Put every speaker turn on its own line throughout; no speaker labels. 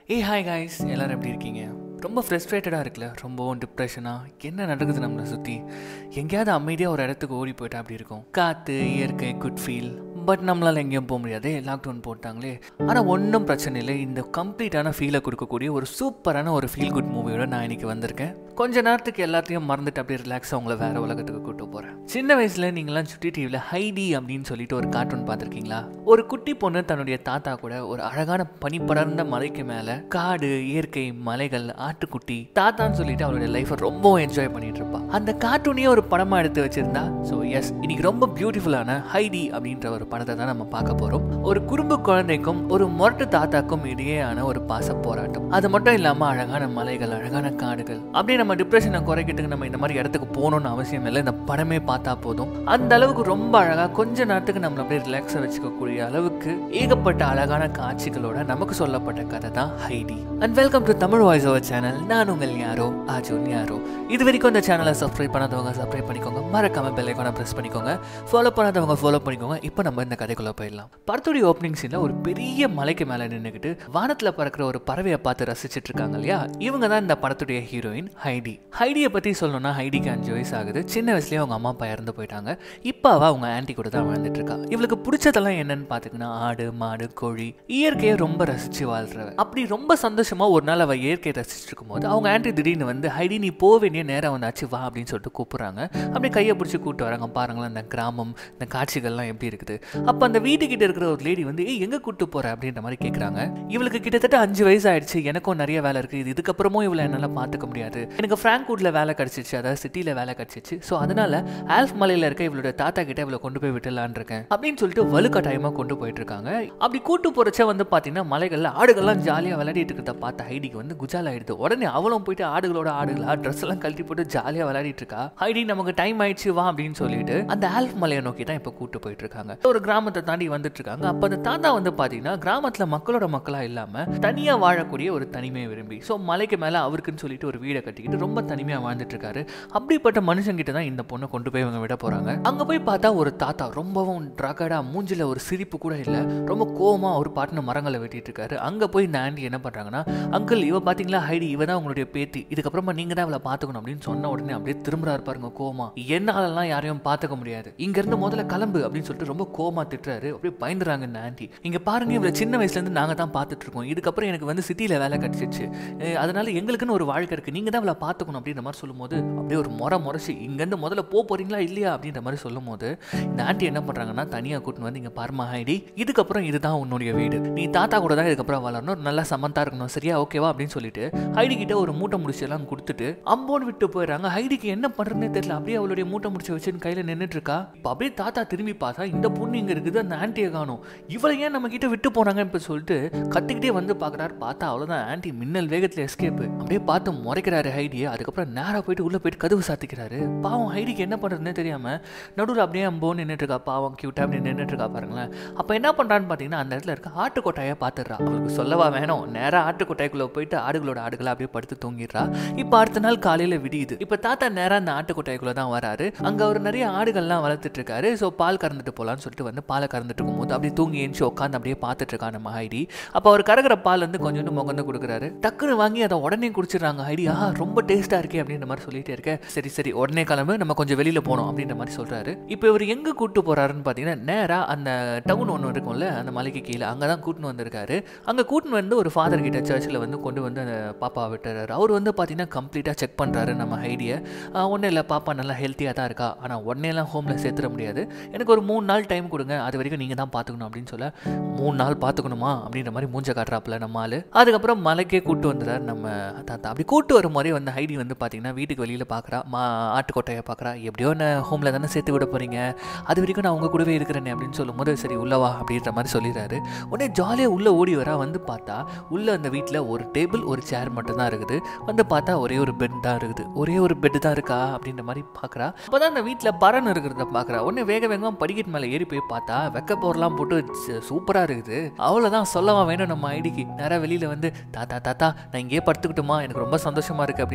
ஏய் hi guys, எல்லோரும் எப்படி இருக்கீங்க? ரொம்ப ஃப்ரஸ்ட்ரேட்டடாக இருக்குல்ல, ரொம்பவும் டிப்ரெஷனாக என்ன நடக்குது நம்மளை சுற்றி. எங்கேயாவது அமைதியாக ஒரு இடத்துக்கு ஓடி போயிட்டா அப்படி இருக்கும். காற்று, இயற்கை, குட் ஃபீல். பட் நம்மளால் எங்கேயும் போக முடியாது, லாக்டவுன் போட்டாங்களே. ஆனால் ஒன்றும் பிரச்சனை இல்லை, இந்த கம்ப்ளீட்டான ஃபீலை கொடுக்கக்கூடிய ஒரு சூப்பரான ஒரு ஃபீல் குட் மூவியோட நான் இன்றைக்கி வந்திருக்கேன். கொஞ்ச நேரத்துக்கு எல்லாத்தையும் மறந்துட்டு அப்படியே ரிலாக்ஸாக உங்களை வேறு உலகத்துக்கு கூட்டு போகிறேன். சின்ன வயசில் நீங்களாம் சுட்டி டிவியில் ஹைடி அப்படின்னு சொல்லிட்டு ஒரு கார்ட்டூன் பார்த்துருக்கீங்களா? ஒரு குட்டி பொண்ணு தன்னுடைய தாத்தா கூட ஒரு அழகான பனிப்படர்ந்த மலைக்கு மேலே காடு, இயற்கை, மலைகள், ஆட்டுக்குட்டி, தாத்தான்னு சொல்லிட்டு அவளுடைய லைஃப்பை ரொம்ப என்ஜாய் பண்ணிட்டு இருப்பா. அந்த கார்ட்டூனையே ஒரு படமாக எடுத்து வச்சிருந்தா. ஸோ எஸ், இன்னைக்கு ரொம்ப பியூட்டிஃபுல்லான ஹைடி அப்படின்ற ஒரு படத்தை தான் நம்ம பார்க்க போகிறோம். ஒரு குறும்பு குழந்தைக்கும் ஒரு மொரட்டு தாத்தாக்கும் இடையேயான ஒரு பாச போராட்டம். அது மட்டும் இல்லாமல் அழகான மலைகள், அழகான காடுகள். அப்படியே நம்ம டிப்ரெஷனை குறைக்கிறதுக்கு நம்ம இந்த மாதிரி இடத்துக்கு போகணும்னு அவசியம் இல்லை, இந்த படமே பார்த்தா போதும். அந்த அளவுக்கு ரொம்ப அழகாக கொஞ்ச நேரத்துக்கு நம்மளை அப்படியே ரிலாக்ஸாக வச்சுக்கக்கூடிய அளவுக்கு ஏகப்பட்ட அழகான காட்சிகளோட நமக்கு சொல்லப்பட்ட கதை தான் Heidi. And welcome to Tamil voice over channel. நான் உங்கள் யாரோ அர்ஜுன் யாரோ. இது வரைக்கும் இந்த சேனலை சப்ஸ்கிரைப் பண்ணாதவங்க சப்ஸ்கிரைப் பண்ணிக்கோங்க, மறக்காம பெல் ஐகானை பிரஸ் பண்ணிக்கோங்க, ஃபாலோ பண்ணாதவங்க ஃபாலோ பண்ணிக்கோங்க. இப்போ நம்ம இந்த கதைக்குள்ள போயிடலாம். படத்துடைய ஓப்பனிங் சீன்ல ஒரு பெரிய மலைக்கு மேலே நின்றுக்கிட்டு வானத்தில் பறக்கிற ஒரு பறவையை பார்த்து ரசிச்சுட்டு இருக்காங்க இல்லையா? இவங்க தான் இந்த படத்துடைய ஹீரோயின் ஹைடி. ஹைடியை பற்றி சொல்லணும்னா ஹைடிக்கு 5 வயசு ஆகுது. சின்ன வயசுலேயே அவங்க அம்மா அப்பா இறந்து போயிட்டாங்க. இப்போ அவங்க ஆன்டி கூட தான் வாழ்ந்துட்டு இருக்கா. இவளுக்கு பிடிச்சதெல்லாம் என்னன்னு பார்த்துக்கினா ஆடு, மாடு, கோழி, இயற்கையை ரொம்ப ரசிச்சு வாழ்றவ. அப்படி ரொம்ப சந்தோஷமா ஒரு நாள் அவள் இயற்கையை ரசிச்சுட்டு இருக்கும்போது அவங்க ஆன்டி திடீர்னு வந்து ஹைடி நீ போக வேண்டிய நேரம் வந்தாச்சு வா அப்படின்னு சொல்லிட்டு கூப்பிட்றாங்க. அப்படியே கையை பிடிச்சி கூப்பிட்டு வராங்க. பாருங்களேன் இந்த கிராமம், இந்த காட்சிகள்லாம் எப்படி இருக்குது. அப்போ அந்த வீட்டுக்கிட்ட இருக்கிற ஒரு லேடி வந்து எங்கே கூப்பிட்டு போற அப்படின்ற மாதிரி கேட்குறாங்க. இவளுக்கு கிட்டத்தட்ட 5 வயசு ஆயிடுச்சு, எனக்கும் நிறைய வேலை இருக்குது, இதுக்கப்புறமும் இவளை என்னால் பார்த்துக்க முடியாது, எனக்கு ஃப்ராங்க்வுட்ல வேலை கிடச்சிச்சு, அதாவது சிட்டியில் வேலை கிடச்சிச்சு. ஸோ அதனால ஆல்ஃப் மலையில் இருக்க இவளோட தாத்தா கிட்ட இவளை கொண்டு போய் விட்டுலான் இருக்கேன் அப்படின்னு சொல்லிட்டு வலுக்கட்டாயமாக கொண்டு போயிட்டு இருக்காங்க. அப்படி கூட்டு போறச்ச வந்து பார்த்தீங்கன்னா மலைகளில் ஆடுகள்லாம் ஜாலியாக விளையாடிட்டு இருக்கிறத பார்த்த ஹைடிக்கு வந்து குஜால் ஆயிடுது. உடனே அவளும் போயிட்டு ஆடுகளோட ஆடுகளா ட்ரெஸ் எல்லாம் கழட்டி போட்டு ஜாலியாக விளையாடிட்டு இருக்கா. ஹைடி நமக்கு டைம் ஆயிடுச்சு வா அப்படின்னு சொல்லிட்டு அந்த ஆல்ஃப் மலையை நோக்கி தான் இப்போ கூட்டு போயிட்டு இருக்காங்க. ஒரு கிராமத்தை தாண்டி வந்துட்டு இருக்காங்க. அப்போ அந்த தாத்தா வந்து பார்த்தீங்கன்னா கிராமத்தில் மக்களோட மக்களா இல்லாம தனியா வாழக்கூடிய ஒரு தனிமையை விரும்பி ஸோ மலைக்கு மேலே அவருக்குன்னு சொல்லிட்டு ஒரு வீடை கட்டிக்கிட்டு ரொம்ப தனிமையாக வாழ்ந்துட்டு இருக்காரு. அப்படிப்பட்ட மனுஷங்கிட்ட தான் இந்த பொண்ணை கொண்டு போய் இவங்க விட போறாங்க. அங்க போய் பார்த்தா ஒரு தாத்தா ரொம்பவும் ட்ரகடா, மூஞ்சில ஒரு சிரிப்பு கூட இல்ல, ரொம்ப கோவமா ஒரு பாட்டுன்னு மரங்களை வெட்டிட்டு இருக்காரு. அங்க போய் இந்த ஆண்டி என்ன பண்றாங்கன்னா, அங்கிள் இவ பாத்தீங்களா ஹைடி, இவ தான் உங்களுடைய பேத்தி, இதுக்கப்புறமா நீங்க தான் அவளை பாத்துக்கணும் அப்படின்னு சொன்ன உடனே அப்படியே திரும்புறாரு பாருங்க கோவமா. என்னாலலாம் யாரையும் பாத்துக்க முடியாது, இங்க இருந்து முதல்ல கிளம்பு அப்படின்னு சொல்லிட்டு ரொம்ப கோவமா திட்டுறாரு. அப்படியே பயந்துறாங்க இந்த ஆண்டி. இங்க பாருங்க இவளை சின்ன வயசுல இருந்து நாங்க தான் பாத்துட்டு இருக்கோம், இதுக்கப்புறம் எனக்கு வந்து சிட்டியில வேலை கிடைச்சிச்சு, அதனால எங்களுக்குன்னு ஒரு வாழ்க்கை இருக்கு, நீங்க தான் அவளை பாத்துக்கணும் அப்படின்ற மாதிரி சொல்லும்போது அப்படியே ஒரு முறைச்சு இங்கேருந்து முதல்ல போறீங்களா இல்லையா அப்படின்ற மாதிரி சொல்லும் போது இந்த ஆண்டி என்ன பண்றாங்கன்னா தனியாக கூட்டின்னு வந்து இங்கே பாருமா ஹைடி, இதுக்கப்புறம் இதுதான் உன்னுடைய வீடு, நீ தாத்தா கூட தான் இதுக்கப்புறம் வளரணும், நல்லா சமந்தா இருக்கணும், சரியா ஓகேவா அப்படின்னு சொல்லிட்டு ஹைடி கிட்ட ஒரு மூட்டை முடிச்சு எல்லாம் கொடுத்துட்டு அம்போன்னு விட்டு போயிடறாங்க. ஹைடிக்கு என்ன பண்றதுன்னே தெரியல, அப்படியே அவளுடைய மூட்டை முடிச்சு வச்சுன்னு கையில நின்றுட்டு இருக்கா. இப்போ அப்படியே தாத்தா திரும்பி பார்த்தா இந்த பொண்ணு இங்க இருக்குது, அந்த ஆண்டியை காணும், இவளை ஏன் நம்ம கிட்ட விட்டு போனாங்க இப்போ சொல்லிட்டு கத்திக்கிட்டே வந்து பாக்குறாரு. பார்த்தா அவ்வளவுதான் ஆண்டி மின்னல் வேகத்துல எஸ்கேப். அப்படியே பார்த்து முறைக்கிறாரு ஹைடியை. அதுக்கப்புறம் நேரா போயிட்டு உள்ள போயிட்டு கதவு சாத்திக்கிறாரு. பாவம் ஹைடிக்கு என்ன பண்றதுன்னு தெரியாம நடுவில் அப்படியே அம்போன்னு நின்றுட்டு இருக்கா. பாவம் கியூட்டா அப்படி நின்றுட்டு இருக்கா பாருங்களேன். அப்ப என்ன பண்றான்னு பாத்தீங்கன்னா அந்த இடத்துல இருக்க ஆட்டுக்கொட்டாயை பாத்துடுறா. அவளுக்கு சொல்லவா வேணும், நேரா ஆட்டுக்கொட்டாய்க்குள்ள போயிட்டு ஆடுகளோட ஆடுகளா அப்படியே படுத்து தூங்கிடுறா. இப்ப அடுத்த நாள் காலையில விடியுது. இப்ப தாத்தா நேரா அந்த ஆட்டுக்கொட்டாய்க்குள்ள தான் வராரு. அங்க ஒரு நிறைய ஆடுகள்லாம் வளர்த்துட்டு இருக்காரு. ஸோ பால் கறந்துட்டு போலான்னு சொல்லிட்டு வந்து பாலை கறந்துட்டு இருக்கும்போது அப்படியே தூங்கி ஏஞ்சி உட்காந்து அப்படியே பார்த்துட்டு இருக்கா நம்ம ஹைடி. அப்ப அவர் கறகுற பால் வந்து கொஞ்சோண்டு முகந்து கொடுக்குறாரு. டக்குன்னு வாங்கி அதை உடனே குடிச்சிடறாங்க ஹைடி. ரொம்ப டேஸ்டா இருக்கே அப்படின்ற மாதிரி சொல்லிட்டே இருக்க. சரி சரி உடனே கிளம்பு, நம்ம கொஞ்சம் வெளியில போனோம் அப்படின்ற மாதிரி சொல்றாரு. இப்போ இவர் எங்க கூட்டு போறாருன்னு பாத்தீங்கன்னா நேரா அந்த டவுன் ஒன்று இருக்கும்ல அந்த மலைக்கு கீழே, அங்கதான் கூட்டின்னு வந்திருக்காரு. அங்க கூட்டின்னு வந்து ஒரு ஃபாதர் கிட்ட சர்ச்சில் வந்து கொண்டு வந்து அந்த பாப்பா விட்டுறாரு. அவர் வந்து பாத்தீங்கன்னா கம்ப்ளீட்டா செக் பண்றாரு நம்ம ஹைடியை. ஒன்றும் இல்லை பாப்பா நல்லா ஹெல்த்தியாக தான் இருக்கா, ஆனால் உடனே எல்லாம் ஹோம்ல சேர்த்துட முடியாது, எனக்கு ஒரு 3 நாள் டைம் கொடுங்க, அது வரைக்கும் நீங்க தான் பாத்துக்கணும் அப்படின்னு சொல்ல 3 நாள் பாத்துக்கணுமா அப்படின்ற மாதிரி மூஞ்ச காட்டுறாப்புல நம்ம ஆளு. அதுக்கப்புறம் மலைக்கே கூட்டு வந்துறாரு நம்ம தாத்தா. அப்படி கூட்டு வரும் முறை வந்து ஹைடி வந்து பாத்தீங்கன்னா வீட்டுக்கு வெளியில பாக்குறா, ஆட்டுக்கொட்டையை பார்க்குறா. எப்படியோ நான் ஹோமில் தானே சேர்த்து விட போகிறீங்க, அது வரைக்கும் நான் உங்கள் கூடவே இருக்கிறேனே அப்படின்னு சொல்லும்போது சரி உள்ளவா அப்படின்ற மாதிரி சொல்லிடுறாரு. உடனே ஜாலியாக உள்ளே ஓடி வரா. வந்து பார்த்தா உள்ளே அந்த வீட்டில் ஒரு டேபிள் ஒரு சேர் மட்டும் தான் இருக்குது. வந்து பார்த்தா ஒரே ஒரு பெட் தான் இருக்குது. ஒரே ஒரு பெட்டு தான் இருக்கா அப்படின்ற மாதிரி பார்க்குறா. அப்போ தான் அந்த வீட்டில் பறன் இருக்கிறத பார்க்குறா. உடனே வேகமாக படிக்கட்டு மேலே ஏறி போய் பார்த்தா வெக்க போரெல்லாம் போட்டு சூப்பராக இருக்குது. அவ்வளோதான் சொல்லவா வேணும் நம்ம ஐடிக்கு. நேராக வெளியில் வந்து தாத்தா தாத்தா நான் இங்கேயே படுத்துக்கிட்டுமா, எனக்கு ரொம்ப சந்தோஷமாக இருக்குது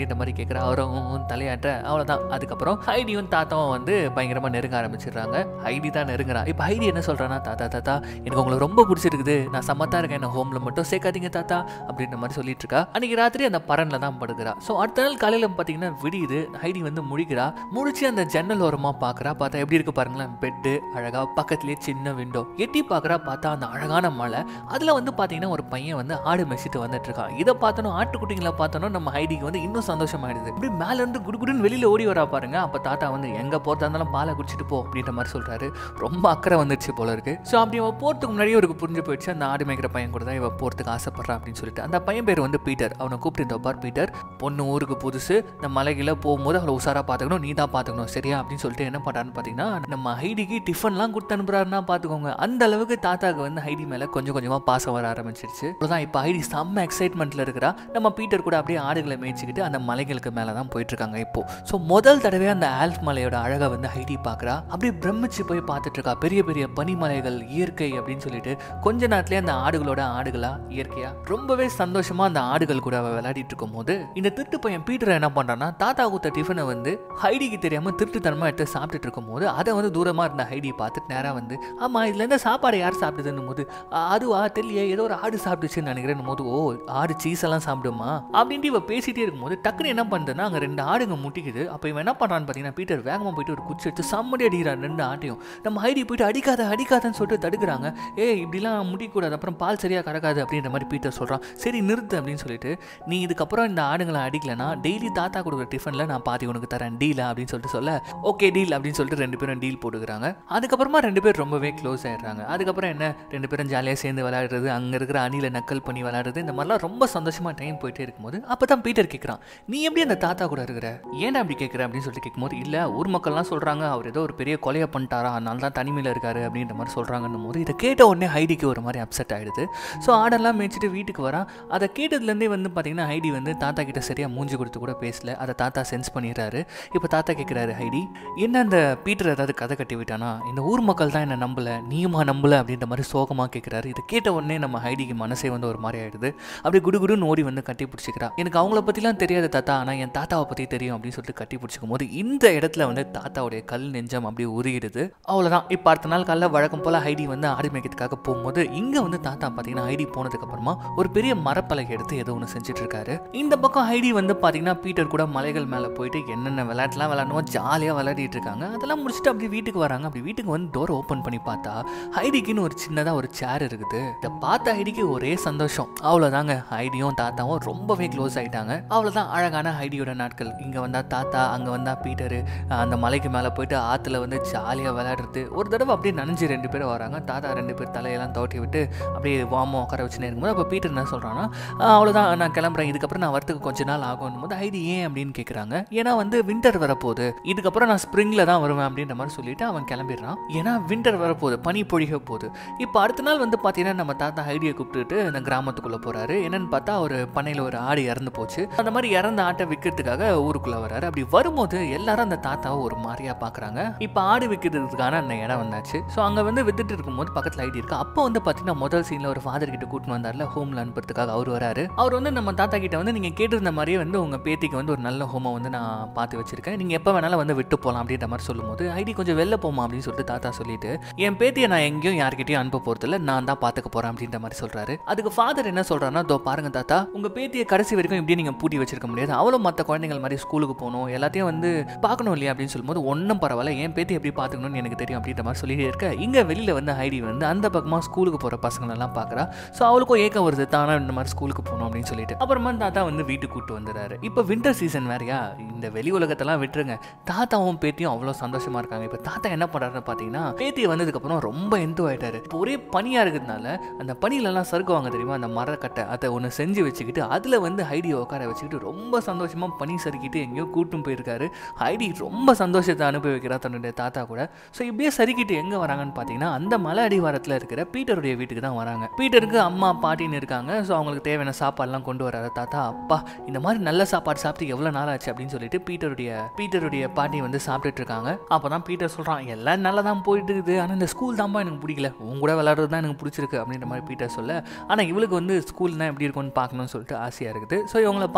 அப்படின்ற மாதிரி கேட்குறா. அவரும் தலையாட்ட. அவ்வளோதான். அதுக்கப்புறம் ஹைடியும் தாத்தாவும் வந்து பயங்கரமாக நெருங்க ஆரம்பிச்சிடுறாங்க. ஹைடி தான் நெருங்குறா. இப்போ ஹைடி என்ன சொல்கிறான்னா, தாத்தா தாத்தா எனக்கு உங்களை ரொம்ப பிடிச்சிருக்குது, நான் சம்மத்தான் இருக்கேன், என்ன ஹோமில் மட்டும் சேர்க்காதீங்க தாத்தா அப்படின்ற மாதிரி சொல்லிட்டு இருக்கா. அன்றைக்கி ராத்திரி அந்த பரனில் தான் படுக்கிறா. ஸோ அடுத்த நாள் காலையில் பார்த்தீங்கன்னா விடியுது. ஹைடி வந்து முழிக்கிறா. முழிச்சு அந்த ஜன்னல் ஓரமாக பார்க்குறா. பார்த்தா எப்படி இருக்கு பாருங்களேன், பெட்டு அழகாக, பக்கத்துலேயே சின்ன விண்டோ. எட்டி பார்க்குறா. பார்த்தா அந்த அழகான மலை. அதில் வந்து பார்த்தீங்கன்னா ஒரு பையன் வந்து ஆடு மெசிட்டு வந்துட்டு இருக்கான். இதை பார்த்தோம், ஆட்டுக்குட்டிங்களை பார்த்தோம், நம்ம ஹைடிக்கு வந்து இன்னும் சந்தோஷமாயிடுது. இப்படி மேலேருந்து குடுகுடுன்னு வெளியில் ஓடி வரா பாருங்க. அப்போ தாத்தா வந்து எங்கே போகிறதா இருந்தாலும் பாலை குடிச்சிட்டு போ அப்படின்ற மாதிரி சொல்கிறாரு. ரொம்ப அக்கறை வந்துடுச்சு போல இருக்கு. ஸோ அப்படி அவள் போகிறதுக்கு முன்னாடியே அவருக்கு புரிஞ்சு போயிடுச்சு, அந்த ஆடு மேய்க்கிற பையன் கூட தான் இவ போகிறதுக்கு ஆசைப்படுறா அப்படின்னு சொல்லிட்டு. அந்த பையன் பேர் வந்து பீட்டர். அவனை கூப்பிட்டு இந்த பார் பீட்டர், பொண்ணு ஊருக்கு புதுசு, இந்த மலைகளை போகும்போது அவளை உசாராக பார்த்துக்கணும், நீ தான் பார்த்துக்கணும் சரியா அப்படின்னு சொல்லிட்டு என்ன பண்ணுறான்னு பார்த்தீங்கன்னா, நம்ம ஹைடிக்கு டிஃபன்லாம் கொடுத்து அனுப்புறாருன்னா பார்த்துக்கோங்க. அந்த அளவுக்கு தாத்தாக்கு வந்து ஹைடி மேலே கொஞ்சம் கொஞ்சமாக பாசம் வர ஆரம்பிச்சிருச்சு. அவ்வளோதான். இப்போ ஹைடி செம்ம எக்ஸைட்மெண்ட்டில் இருக்கிறா. நம்ம பீட்டர் கூட அப்படியே ஆடுகளை மேய்ச்சிக்கிட்டு அந்த மலைகளுக்கு மேலே தான் போயிட்டு இருக்காங்க இப்போ. ஸோ முதல் தடவை அந்த ஆல்ப் மலையோட அழகை வந்து ஹைடி பார்க்குறா. அப்படியே பிரமிச்சு போய் பார்த்துட்டு இருக்கா. பெரிய பெரிய பனிமலைகள், இயற்கை அப்படின்னு சொல்லிட்டு கொஞ்ச நேரத்திலே அந்த ஆடுகளோட ஆடுகளா இயற்கையா ரொம்பவே சந்தோஷமா அந்த ஆடுகள் கூட விளையாடிட்டு இருக்கும் போது இந்த திருட்டு பையன் பீட்டர் என்ன பண்றான்னா, தாத்தா கொடுத்த டிஃபனை வந்து ஹைடிக்கு தெரியாம திருட்டுத்தனமா எடுத்து சாப்பிட்டுட்டு இருக்கும் போது அதை வந்து தூரமா இருந்த ஹைடியை பார்த்துட்டு நேரா வந்து, ஆமா இதுல இருந்து சாப்பாடு யார் சாப்பிடுதுன்னு போது, அதுவா தெரியல ஏதோ ஒரு ஆடு சாப்பிடுச்சுன்னு நினைக்கிறேன் போது, ஓ ஆடு சீஸ் எல்லாம் சாப்பிடுமா அப்படின்ட்டு இவ பேசிட்டே இருக்கும்போது டக்குன்னு என்ன பண்ணுதுன்னா அங்க 2 ஆடுங்க முட்டிக்குது. அப்ப இவன் என்ன பண்றான்னு பாத்தீங்கன்னா, பீட்டர் வேகமா போயிட்டு ஒரு குச்சி எடுத்து சம்மடி அடிக்கிறான் 2 ஆட்டையும். நம்ம ஹைடி போயிட்டு அடிக்காதன்னு சொல்லிட்டு தடுக்கிறாங்க. இப்படிலாம் முடிக்கூடாது, அப்புறம் பால் சரியா கறக்காது அப்படின்ற மாதிரி பீட்டர் சொல்றான். சரி நிறுத்து அப்படின்னு சொல்லிட்டு, நீ இதுக்கப்புறம் இந்த ஆடுங்களை அடிக்கலனா டெய்லி தாத்தா கொடுக்குற டிஃபன்ல நான் பாதி உனக்கு தரேன், டீலா அப்படின்னு சொல்லிட்டு சொல்ல, ஓகே டீல் அப்படின்னு சொல்லிட்டு 2 பேரும் டீல் போட்டுக்கிறாங்க. அதுக்கப்புறமா 2 பேர் ரொம்பவே க்ளோஸ் ஆயிடுறாங்க. அதுக்கப்புறம் என்ன 2 பேரும் ஜாலியாக சேர்ந்து விளையாடுறது, அங்கே இருக்கிற அணில நக்கல் பண்ணி விளையாடுறது, இந்த மாதிரிலாம் ரொம்ப சந்தோஷமா டைம் போயிட்டே இருக்கும்போது அப்பதான் பீட்டர் கேட்குறான், நீ எப்படி அந்த தாத்தா கூட இருக்கிற, ஏன்டா அப்படி கேட்குற அப்படின்னு சொல்லிட்டு கேட்கும்போது, இல்லை ஊர் மக்கள்லாம் சொல்றாங்க அவர் ஏதோ ஒரு பெரிய கொலையை பண்ணிட்டாரா, அதனால தான் தனிமையில் இருக்காரு அப்படின்ற மாதிரி சொல்றாங்கன்னும் போது இதை கேட்ட உடனே ஹைடிக்கு ஒரு மாதிரி அப்செட் ஆயிடுது. ஸோ ஆடெல்லாம் மேய்ச்சிட்டு வீட்டுக்கு வரான். அதை கேட்டதுலேருந்தே வந்து பார்த்தீங்கன்னா ஹைடி வந்து தாத்தா கிட்ட சரியா மூஞ்சி கொடுத்து கூட பேசல. அதை தாத்தா சென்ஸ் பண்ணிடுறாரு. இப்போ தாத்தா கேட்குறாரு, ஹைடி என்ன அந்த பீட்டர் ஏதாவது கதை கட்டி விட்டானா, இந்த ஊர் மக்கள் தான் என்ன நம்பல, நீயுமா நம்பல அப்படின்ற மாதிரி சோகமாக கேட்குறாரு. இதை கேட்ட உடனே நம்ம ஹைடிக்கு மனசே வந்து ஒரு மாதிரி ஆயிடுது. அப்படி குடுகுடுன்னு ஓடி வந்து கட்டி பிடிச்சிக்கிறா. எனக்கு அவங்கள பற்றிலாம் தெரியாது தாத்தா, ஆனால் என் தாத்தாவை பற்றி தெரியும் அப்படின்னு சொல்லிட்டு கட்டி பிடிச்சிக்கும் போது இந்த இடத்துல வந்து தாத்தாவுடைய கல் நெஞ்சம் அப்படியே உருகிடுது. அவ்வளோதான். இப்போ அடுத்த நாள் காலைல வழக்கம் போல் ஹைடி வந்து ஆடு மேய்க்கிறதுக்காக போகும்போது இங்கே வந்து தாத்தா பார்த்தீங்கன்னா ஹைடி போனதுக்கு அப்புறமா ஒரு பெரிய மரப்பலகை எடுத்து ஏதோ ஒன்று செஞ்சுட்டு இருக்காரு. இந்த பக்கம் ஹைடி வந்து பார்த்தீங்கன்னா பீட்டர் கூட மலைகள் மேலே போயிட்டு என்னென்ன விளையாட்டுலாம் விளையாடணும் ஜாலியாக விளையாடிட்டு இருக்காங்க. அதெல்லாம் முடிச்சுட்டு அப்படி வீட்டுக்கு வராங்க. அப்படி வீட்டுக்கு வந்து டோர் ஓப்பன் பண்ணி பார்த்தா ஹைடிக்குன்னு ஒரு சின்னதாக ஒரு சேர் இருக்குது. இதை பார்த்த ஹைடிக்கு ஒரே சந்தோஷம். அவ்வளோதாங்க. ஹைடியும் தாத்தாவும் ரொம்பவே க்ளோஸ் ஆகிட்டாங்க. அவ்வளோதான் அழகான ஹைடியோட நாட்கள். இங்கே வந்தால் தாத்தா, அங்கே வந்தால் பீட்டரு, அந்த மலைக்கு மேலே போயிட்டு ஆற்றுல வந்து ஜாலியாக விளையாடுறது. ஒரு தடவை அப்படியே நனைஞ்சு 2 பேரும் வராங்க. தாத்தா 2 பேர் தலையெல்லாம் தோட்டி விட்டு அப்படியே வாமோ உட்கார வச்சுன்னு இருக்கும்போது அப்போ பீட்டர் என்ன சொல்கிறான்னா, அவ்வளோதான் நான் கிளம்புறேன், இதுக்கப்புறம் நான் வரத்துக்கு கொஞ்ச நாள் ஆகும் போது ஹைடி ஏன் அப்படின்னு கேட்குறாங்க. ஏன்னா வந்து வின்டர் வரப்போகுது, இதுக்கப்புறம் நான் ஸ்ப்ரிங்கில் தான் வருவேன் அப்படின்ற மாதிரி சொல்லிட்டு அவன் கிளம்பிடுறான். ஏன்னா வின்டர் வரப்போகுது, பனி பொழிக போகுது. இப்போ அடுத்த நாள் வந்து பார்த்தீங்கன்னா நம்ம தாத்தா ஹைடியை கூப்பிட்டுட்டு அந்த கிராமத்துக்குள்ளே போகிறாரு. என்னன்னு பார்த்தா ஒரு பண்ணையில் ஒரு ஆடு இறந்து போச்சு. அந்த மாதிரி இறந்த ஆட்டை விற்கிறதுக்காக ஊருக்குள்ளே வராரு. அப்படி வரும்போது எல்லாரும் அந்த தாத்தாவை ஒரு மாதிரியாக பார்க்குறாங்க. இப்போ ஆடு விற்கிறதுக்கான அந்த இடம் வந்தாச்சு. ஸோ அங்கே வந்து வித்துட்டு இருக்கும்போது பக்கத்தில் ஹைடி இருக்கு. அப்போ வந்து பார்த்தீங்கன்னா முதல் சீனில் ஒரு ஃபாதர் கிட்ட கூட்டின்னு வந்தார்ல ஹோமில் அனுப்புறதுக்காக அவர் வராரு. அவர் வந்து நம்ம தாத்தா கிட்ட வந்து நீங்கள் கேட்டிருந்த மாதிரியே வந்து உங்கள் பேத்திக்கு வந்து ஒரு நல்ல ஹோமை வந்து நான் பார்த்து வச்சிருக்கேன், நீங்கள் எப்போ வேணாலும் வந்து விட்டு போகலாம் அப்படின்ற மாதிரி சொல்லும்போது ஹைடி கொஞ்சம் வெளில போமா அப்படின்னு சொல்லிட்டு தாத்தா சொல்லிட்டு, என் பேத்தியை நான் எங்கேயும் யார்கிட்டையும் அனுப்ப போகிறதில்ல, நான் தான் பார்த்துக்க போகிறேன் அப்படின்ற மாதிரி சொல்கிறாரு. அதுக்கு ஃபாதர் என்ன சொல்கிறாருன்னா, தோ பாருங்க தாத்தா, உங்கள் பேத்தியை கடைசி வரைக்கும் இப்படியே நீங்கள் பூட்டி வச்சிருக்க முடியாது, அவளும் மற்ற குழந்தைகள் மாதிரி ஸ்கூலுக்கு போகணும், எல்லாத்தையும் வந்து பார்க்கணும் இல்லையா அப்படின்னு சொல்லும்போது, ஒன்றும் பரவாயில்ல, என் பேத்தி எப்படி பார்த்துக்கணும்னு எனக்கு தெரியும் அப்படின்ற மாதிரி சொல்லிட்டு இருக்க, இங்கே வெளியில் வந்து ஹைடி வந்து அந்த பக்கமாக ஸ்கூலுக்கு போகிற பசங்களெல்லாம் பார்க்குறா. ஸோ அவளுக்கும் ஏக்கம் வருது, தானே இந்த மாதிரி ஸ்கூலுக்கு போகணும் அப்படின்னு சொல்லிட்டு. அப்புறமா தாத்தா வந்து வீட்டுக்கு கூப்பிட்டு வந்துடுறாரு. இப்போ வின்டர் சீசன் வேறையா, இந்த வெளி உலகத்தெல்லாம் விட்டுருங்க, தாத்தாவும் பேத்தியும் அவ்வளோ சந்தோஷமா இருக்காங்க. இப்போ தாத்தா என்ன பண்ணுறாருன்னு பார்த்தீங்கன்னா, பேத்தியை வந்ததுக்கப்புறம் ரொம்ப எந்து ஆயிட்டாரு. இப்போ ஒரே பனியாக இருக்கிறதுனால அந்த பனியிலலாம் சறுக்குவாங்க தெரியுமா, அந்த மரக்கட்டை அதை ஒன்று செஞ்சு வச்சுக்கிட்டு அதில் வந்து ஹைடியை உட்கார வச்சுக்கிட்டு ரொம்ப சந்தோஷமாக பனி சறுக்கிட்டு எங்கேயோ கூட்டும் போயிருக்காரு. ஹைடி ரொம்ப சந்தோஷத்தை அனுபவிக்கிறா தன்னுடைய தாத்தா கூட. ஸோ இப்படியே சறுக்கிட்டு எங்கே வராங்கன்னு பார்த்தீங்கன்னா அந்த மலை அடிவாரத்தில் இருக்கிற பீட்டருடைய வீட்டுக்கு தான் வராங்க. பீட்டருக்கு அம்மா பாட்டின்னு இருக்காங்க. ஸோ அவங்களுக்கு தேவையான சாப்பாடுலாம் கொண்டு வராரு தாத்தா. அப்பா இந்த மாதிரி நல்ல சாப்பாடு சாப்பிட்டு எவ்வளோ நாள் ஆச்சு அப்படின்னு சொல்லிட்டு பீட்டருடைய பாட்டி வந்து சாப்பிட்டுட்டு இருக்காங்க. அப்போ தான் பீட்டர் சொல்கிறான், எல்லாம் நல்லா தான் போயிட்டு இருக்குது, ஆனால் இந்த ஸ்கூல் தான்ப்பா எனக்கு பிடிக்கல, உங்க கூட விளையாடுறது தான் எனக்கு பிடிச்சிருக்கு அப்படின்ற மாதிரி பீட்டர் சொல்ல, ஆனால் இவளுக்கு வந்து ஸ்கூல்னா எப்படி இருக்கும்னு பார்க்கணும்னு சொல்லிட்டு ஆசையாக இருக்குது. ஸோ இவங்களை பார்த்து முடிச்சுட்டு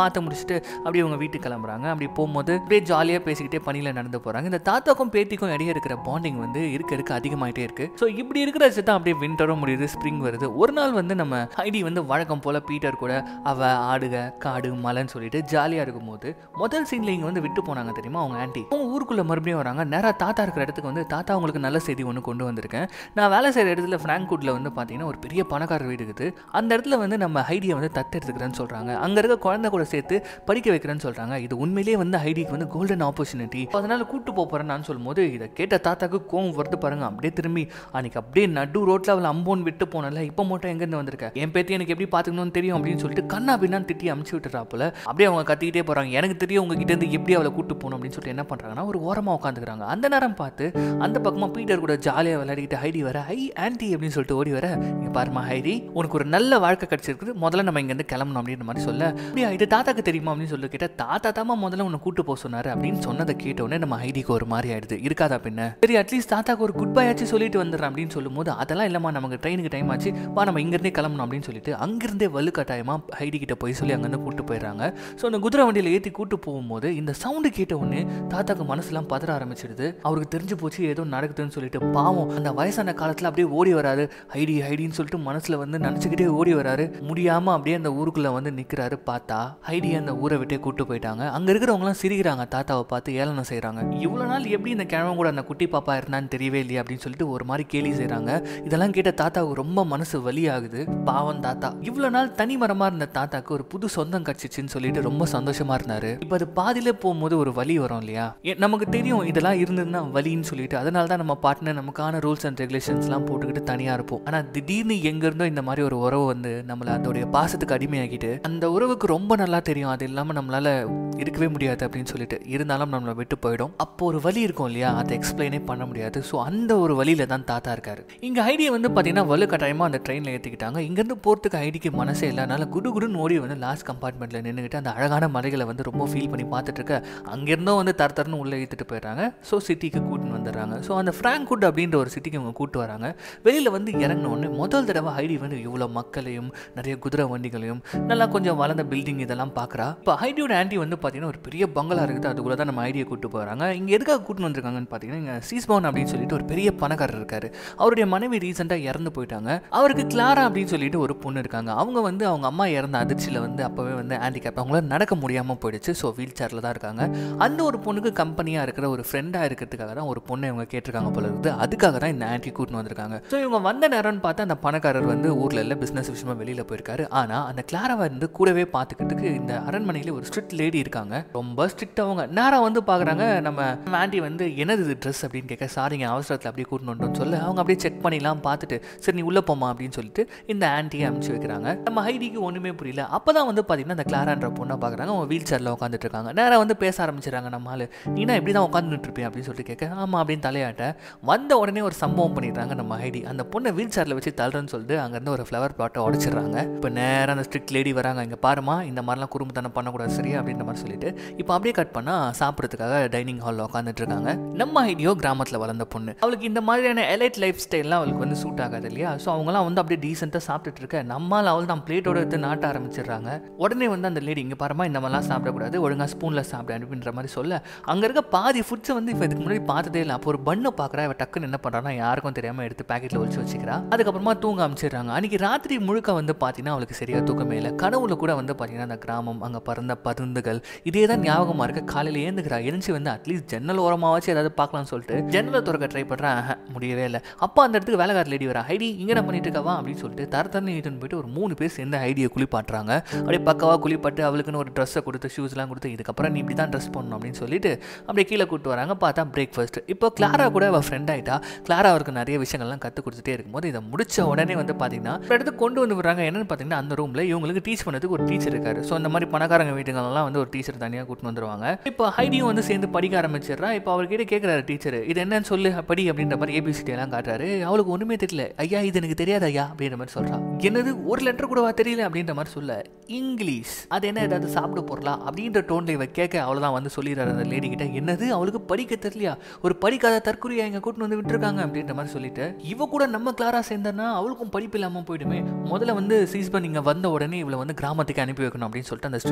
முடிச்சுட்டு அப்படியே அவங்க வீட்டுக்கு கிளம்புறாங்க. அப்படி போகும்போது அப்படியே ஜாலியாக பேசிக்கிட்டே பணியில் நடந்து போகிறாங்க. இந்த தாத்தாக்கும் பேத்திக்கும் இடையே இருக்கிற பாண்டிங் வந்து இருக்க அதிகமாகிட்டே இருக்கு. ஸோ இப்படி இருக்கிற தான் அப்படியே விண்டரும் முடியுது, ஸ்ப்ரிங் வருது. ஒரு நாள் வந்து நம்ம ஹைடி வந்து வழக்கம் போல பீட்டர் கூட அவ ஆடுக காடு மலைன்னு சொல்லிட்டு ஜாலியாக இருக்கும்போது முதல் சீன்ல இங்கே வந்து விட்டு போனாங்க தெரியுமா அவங்க ஆண்டி. அவங்க ஊருக்குள்ள மறுபடியும் வராங்க. நேராக தாத்தா இருக்கிற இடத்துக்கு வந்து தாத்தா உங்களுக்கு நல்ல செய்தி ஒன்று கொண்டு வந்திருக்கேன். நான் வேலை செய்கிற இடத்துல ஃப்ராங்க்வுட்ல வந்து பார்த்தீங்கன்னா ஒரு பெரிய பணக்காரர் வீடு இருக்குது. அந்த இடத்துல வந்து நம்ம ஹைடியை வந்து தத்தெடுத்துக்கிறேன்னு சொல்கிறாங்க. அங்கே இருக்க குழந்தை கூட சேர்த்து படிக்க வைக்கிறேன்னு சொல்கிறாங்க. இது உண்மையிலேயே வந்து ஹைடிக்கு வந்து கோல்டன் ஆப்பர்ச்சுனிட்டி. அதனால கூட்டு போகிறேன்னு நான் சொல்லும்போது இதை கேட்ட தாத்தாக்கு கோவம் வருது பாருங்க. அப்படியே திரும்பி அன்னைக்கு அப்படியே நடு ரோட்டில் அவளை அம்போன் விட்டு போனல இப்போ மட்டும் எங்கேருந்து வந்திருக்க, என் பேத்தி எனக்கு எப்படி பார்த்துக்கணும்னு தெரியும் அப்படின்னு சொல்லிட்டு கண்ணா பின்னான்னு திட்டி அமுச்சு விட்டுறாப்புல. அப்படியே அவங்க கத்திக்கிட்டே போகிறாங்க. எனக்கு தெரியும் உங்ககிட்ட இருந்து எப்படி அவளை கூட்டு போகணும் அப்படின்னு சொல்லிட்டு என்ன பண்ணுறாங்கன்னா ஒரு ஓரமாக உட்காந்துக்கிறாங்க. அந்த நேரம் பார்த்து அந்த பக்கமாக பீட்டர் கூட ஜாலியாக விளையாடிக்கிட்டு ஹைடி வர ஐ ஆன்டி அப்படின்னு சொல்லிட்டு ஓடி வர, இங்கே பாருமா ஹைடி உனக்கு ஒரு நல்ல வாழ்க்கை கிடைச்சிருக்குது, முதல்ல நம்ம இங்கேருந்து கிளம்பணும் அப்படின்ற மாதிரி சொல்ல, அப்படியே இது தாத்தாக்கு தெரியுமா அப்படின்னு சொல்லி கேட்டால் தாத்தா தாமா முதல்ல உன்னை கூட்டு போக சொன்னார் அப்படின்னு சொன்னதை கேட்டோன்னே நம்ம ஹைடிக்கு ஒரு மாதிரி ஆயிடுது. இருக்காதா பின்ன, சரி அட்லீஸ்ட் தாத்தாக்கு ஒரு குட் பை ஆச்சு சொல்லிட்டு வந்துடுறேன் அப்படின்னு சொல்லும்போது அதெல்லாம் இல்லைம்மா நமக்கு ட்ரெயினுக்கு டைம் ஆச்சு பா நம்ம இங்கிருந்தே கிளம்பணும் அப்படின்னு சொல்லிட்டு அங்கிருந்தே வலுக்கட்டாயமாக ஹைடி கிட்ட போய் சொல்லி அங்கேருந்து கூட்டு போயிடுறாங்க. ஸோ அந்த குதிரை வண்டியில் ஏற்றி கூட்டு போகும்போது இந்த சவுண்டு கேட்ட உடனே தாத்தாக்கு மனசுலாம் பதற ஆரம்பிச்சிடுது. அவருக்கு தெரிஞ்சு போச்சு ஏதோ நடக்குதுன்னு சொல்லிட்டு பாவம் அந்த வயசான காலத்தில் அப்படியே ஓடி வராரு. ஹைடின்னு சொல்லிட்டு மனசுல வந்து நினச்சிக்கிட்டே ஓடி வராரு. முடியாம அப்படியே அந்த ஊருக்குள்ள வந்து நிற்கிறாரு. பார்த்தா ஹைடி அந்த ஊரை விட்டே கூட்டு போயிட்டாங்க. அங்க இருக்கிறவங்களாம் சிரிக்கிறாங்க, தாத்தாவை பார்த்து ஏளனம் செய்கிறாங்க. இவ்வளோ நாள் எப்படி இந்த கிழவன் கூட அந்த குட்டி பாப்பா இருந்தான்னு தெரியவே இல்லையா அப்படின்னு சொல்லிட்டு ஒரு மாதிரி கேலி செய்கிறாங்க. இதெல்லாம் கேட்ட தாத்தாவுக்கு ரொம்ப மனசு வலி ஆகுது. பாவம் தாத்தா, இவ்வளோ நாள் தனி மரமாக இருந்த தாத்தாக்கு ஒரு புது சொந்தம் கிடச்சிச்சின்னு சொல்லிட்டு ரொம்ப சந்தோஷமா இருந்தாரு. இப்போ அது பாதியில போகும்போது ஒரு வலி வரும் இல்லையா, நமக்கு தெரியும் இதெல்லாம் இருந்ததுன்னா வலின்னு சொல்லிட்டு. அதனால தான் நம்ம பார்ட்னர் நமக்கான ரூல்ஸ் அண்ட் ரெகுலேஷன்ஸ்லாம் போட்டுக்கிட்டு தனியாக இருப்போம். ஆனால் திடீர்னு எங்கேருந்தோ இந்த மாதிரி ஒரு உறவு வந்து நம்மளை அதோடைய பாசத்துக்கு அடிமையாகிட்டு அந்த உறவுக்கு ரொம்ப நல்லா தெரியும் அது இல்லாமல் நம்மளால இருக்கவே முடியாது அப்படின்னு சொல்லிட்டு இருந்தாலும் நம்மளை விட்டு போயிடும். அப்போ ஒரு வலி இருக்கும் இல்லையா, அதை எக்ஸ்பிளைனே பண்ண முடியாது. ஸோ அந்த ஒரு வழியில தான் தாத்தா இருக்காரு. இங்கே ஹைடியை வந்து பார்த்தீங்கன்னா வலுக்கட்டாயமாக அந்த ட்ரெயினில் ஏற்றிக்கிட்டாங்க. இங்கேருந்து போகிறதுக்கு ஹைடிக்கு மனசே இல்லை. அதனால குடுகுடுன்னு ஓடி வந்து லாஸ்ட் கம்பார்ட்மெண்ட்டில் நின்றுக்கிட்டு அந்த அழகான மலைகளை வந்து ரொம்ப ஃபீல் பண்ணி பார்த்துட்டு இருக்க அங்கேருந்தும் வந்து தரத்தரன்னு உள்ளே ஏற்றிட்டு போயிடுறாங்க. ஸோ சிட்டிக்கு கூட்டின்னு வந்துடுறாங்க. ஸோ அந்த ஃப்ராங்க்வுட் அப்படின்ற ஒரு சிட்டிக்கு அவங்க கூட்டு வராங்க. வெளியில் வந்து இறங்கினோடனே முதல் தடவை ஹைடி வந்து இவ்வளோ மக்களையும் நிறைய குதிரை வண்டிகளையும் நல்லா கொஞ்சம் வளர்ந்த பில்டிங் இதெல்லாம் பார்க்குறா. இப்போ ஹைடியோட ஆண்டி வந்து பார்த்தீங்கன்னா ஒரு பெரிய பங்களா இருக்குது. அதுக்குள்ள தான் நம்ம ஐடியா கூட்டு போகிறாங்க. இங்கே எதுக்காக கூட்டின்னு வந்திருக்காங்கன்னு பார்த்தீங்கன்னா இங்கே சீஸ்பவுன் அப்படின்னு சொல்லிட்டு ஒரு பெரிய பணக்காரர் இருக்காரு. அவருடைய மனைவி ரீசெண்டாக இறந்து போயிட்டாங்க. அவருக்கு கிளாரா அப்படின்னு சொல்லிட்டு ஒரு பொண்ணு இருக்காங்க. அவங்க வந்து அவங்க அம்மா இறந்த அதிர்ச்சியில் வந்து அப்போவே வந்து ஹேண்டிகேப், அவங்களால நடக்க முடியாமல் போயிடுச்சு. ஸோ வீல் சேரில் தான் இருக்காங்க. அந்த ஒரு பொண்ணுக்கு கம்பெனியாக இருக்கிற ஒரு ஃப்ரெண்டாக இருக்கிறதுக்காக தான் ஒரு பொண்ணை இவங்க கேட்டிருக்காங்க போல இருக்குது. அதுக்காக தான் இந்த ஆண்டி கூட்டின்னு வந்திருக்காங்க. ஸோ இவங்க வந்த நேரம்னு பார்த்தா அந்த பணக்காரர் வந்து ஊரில் இல்லை பிஸ்னஸ் விஷயமா வெளியில் போயிருக்காரு. ஆனால் அந்த கிளாராவை வந்து கூடவே பார்த்துக்கிறதுக்கு இந்த அரண்மனையில் ஒரு ஸ்ட்ரிக்ட் லேடி இருக்காங்க. ரொம்ப ஸ்ட்ரிக்ட். அவங்க நேரம் வந்து பார்க்குறாங்க. நம்ம ஆண்டி வந்து என்னது இது ட்ரெஸ் அப்படின்னு கேட்க, சாரிங்க அவசரத்தில் அப்படியே கூட்டின்னு வந்துட்டோம்னு சொல்ல அவங்க அப்படியே செக் பண்ணிலாம் பார்த்துட்டு சரி நீ உள்ளே போமா அப்படின்னு சொல்லிட்டு இந்த ஆண்டியை அனுப்பிச்சு வைக்கிறாங்க. நம்ம ஹைடிக்கு ஒன்றுமே புரியல. அப்போ தான் வந்து பார்த்தீங்கன்னா அந்த கிளாரான்ற பொண்ணை பார்க்குறாங்க. அவங்க வீல் சேரில் உட்காந்துட்டு இருக்காங்க. நேரம் வந்து பேச ஆரம்பிச்சிடறாங்க. நம்ம ஆள் நீனா எப்படி தான் உட்காந்துட்டு இருப்பேன் அப்படின்னு சொல்லிட்டு கேட்க, ஆமாம் அப்படின்னு தலையாட்ட வந்த உடனே ஒரு சம்பவம் பண்ணிடுறாங்க. நம்ம ஹைடி அந்த பொண்ணை வீல் சேரில் வச்சு தள்ளுறன்னு சொல்லிட்டு அங்கேருந்து ஒரு ஃப்ளவர் பிளாட்டை உடச்சிடுறாங்க. இப்போ நேரம் அந்த ஸ்ட்ரிக்ட் லேடி வராங்க. இங்கே பாருமா இந்த மாதிரிலாம் குறும்புத்தனம் பண்ணக்கூடாது சரியா அப்படின்ற மாதிரி சொல்லிட்டு இப்போ அப்படியே கட் பண்ணால் சாப்பிட்றதுக்காக டைனிங் ஹாலில் உட்காந்துட்டு இருக்காங்க. நம்ம ஐடியோ கிராமத்தில் வளர்ந்த பொண்ணு. அவளுக்கு இந்த மாதிரியான எலைட் லைஃப் ஸ்டைல்லாம் அவளுக்கு வந்து சூட் ஆகாது இல்லையா. ஸோ அவங்களாம் வந்து அப்படியே டீசெண்டாக சாப்பிட்டுட்டு இருக்க நம்மளால் அவள் தான் பிளேட்டோட எடுத்து நாட்ட ஆரம்பிச்சிடுறாங்க. உடனே வந்து அந்த லேடி இங்கே பாருமா இந்த மாதிரிலாம் சாப்பிடக்கூடாது, ஒழுங்காக ஸ்பூனில் சாப்பிட அப்படின்ற மாதிரி சொல்ல அங்கே இருக்க பாதி ஃபுட்ஸை வந்து இப்போ இதுக்கு முன்னாடி பார்த்ததே இல்லை. அப்போ ஒரு பண்ணை பார்க்குறா. இவ டக்குன்னு என்ன பண்ணுறான்னா யாருக்கும் தெரியாமல் எடுத்து பேக்கெட்டில் ஒழிச்சு வச்சுக்கிறா. அதுக்கப்புறமா தூங்க அமைச்சிடுறாங்க. அன்றைக்கி ராத்திரி முழுக்க வந்து பார்த்தீங்கன்னா அவளுக்கு சரியாக தூக்கமே இல்லை. கனவுல கூட வந்து பார்த்தீங்கன்னா அந்த கிராமம் அங்கே பறந்த பருந்துகள் இதே தான் ஞாபகமாக இருக்க. காலையில் ஏந்துக்கிறா. எழுந்து வந்து அட்லீஸ்ட் ஜன்னல் ஓரமாகவாச்சு ஏதாவது பார்க்கலாம்னு சொல்லிட்டு ஜன்னலை திறக்க ட்ரை பண்ணுறேன். முடியவே இல்லை. அப்போ அந்த இடத்துக்கு வேலைக்கார லேடி வரா. ஹைடி இங்கே என்ன பண்ணிட்டு இருக்கவா அப்படின்னு சொல்லிட்டு தரத்தரன்னு இழுத்துன்னு போயிட்டு ஒரு 3 பேர் சேர்ந்து ஹைடியை குளிப்பாட்டுறாங்க. அப்படியே பக்கவாக குளிப்பாட்டு அவளுக்குன்னு ஒரு ட்ரெஸ்ஸை கொடுத்து ஷூஸ்லாம் கொடுத்து இதுக்கப்புறம் நீ இப்படி தான் ட்ரெஸ் பண்ணணும் அப்படின்னு சொல்லிட்டு அப்படியே கீழே கூப்பிட்டு வராங்க. பார்த்தா பிரேக்ஃபாஸ்ட். இப்போ கிளாரா கூட அவள் ஃப்ரெண்ட் ஆகிட்டா. கிளாரா அவருக்கு நிறைய விஷயங்கள்லாம் கற்றுக் கொடுத்துட்டே இருக்கும்போது இதை முடிச்ச உடனே வந்து பார்த்தீங்கன்னா ஒரு இடத்துக்கு கொண்டு வந்து விடுறாங்க. என்னன்னு பார்த்தீங்கன்னா அந்த ரூமில் இவங்களுக்கு டீச் பண்ணதுக்கு ஒரு டீச்சர் இருக்காரு. ஸோ அந்த மாதிரி பணக்காரங்க வீட்டுங்களெல்லாம் வந்து ஒரு டீச்சர் தனியாக கூட்டின்னு வந்துருவாங்க. இப்போ ஹைடியும் வந்து சேர்ந்து படிக்க ஆரம்பிச்சிடுறா. இப்போ அவர்கிட்ட கேட்குறாரு டீச்சர் இது என்னன்னு சொல்லு படி அப்படின்ற மாதிரி ஏபிசிடி எல்லாம் காட்டுறாரு. அவளுக்கு ஒன்றுமே தெரியல. ஐயா இது எனக்கு தெரியாது ஐயா அப்படின்ற மாதிரி சொல்கிறா. என்னது ஒரு லெட்டர் கூடவா தெரியல அப்படின்ற மாதிரி சொல்ல இங்கிலீஷ் அது என்ன ஏதாவது சாப்பிட போடலாம் அப்படின்ற டோன்ல இவ கேட்க அவ்வளோதான் வந்து சொல்லிடுறாரு அந்த லேடி கிட்ட. என்னது அவளுக்கு படிக்க தெரியலையா, ஒரு படிக்காத தற்கொலையா இங்கே கூட்டின்னு வந்து விட்டுருக்காங்க அப்படின்ற மாதிரி சொல்லிட்டு இவ கூட நம்ம கிளாரா சேர்ந்தனா அவளுக்கும் படிப்பு இல்லாமல் போயிடுமே. முதல்ல வந்து சீஸ்பன் இங்கே வந்த உடனே இவளை வந்து கிராமத்துக்கு அனுப்பி வைக்கணும் அப்படின்னு சொல்லிட்டு அந்த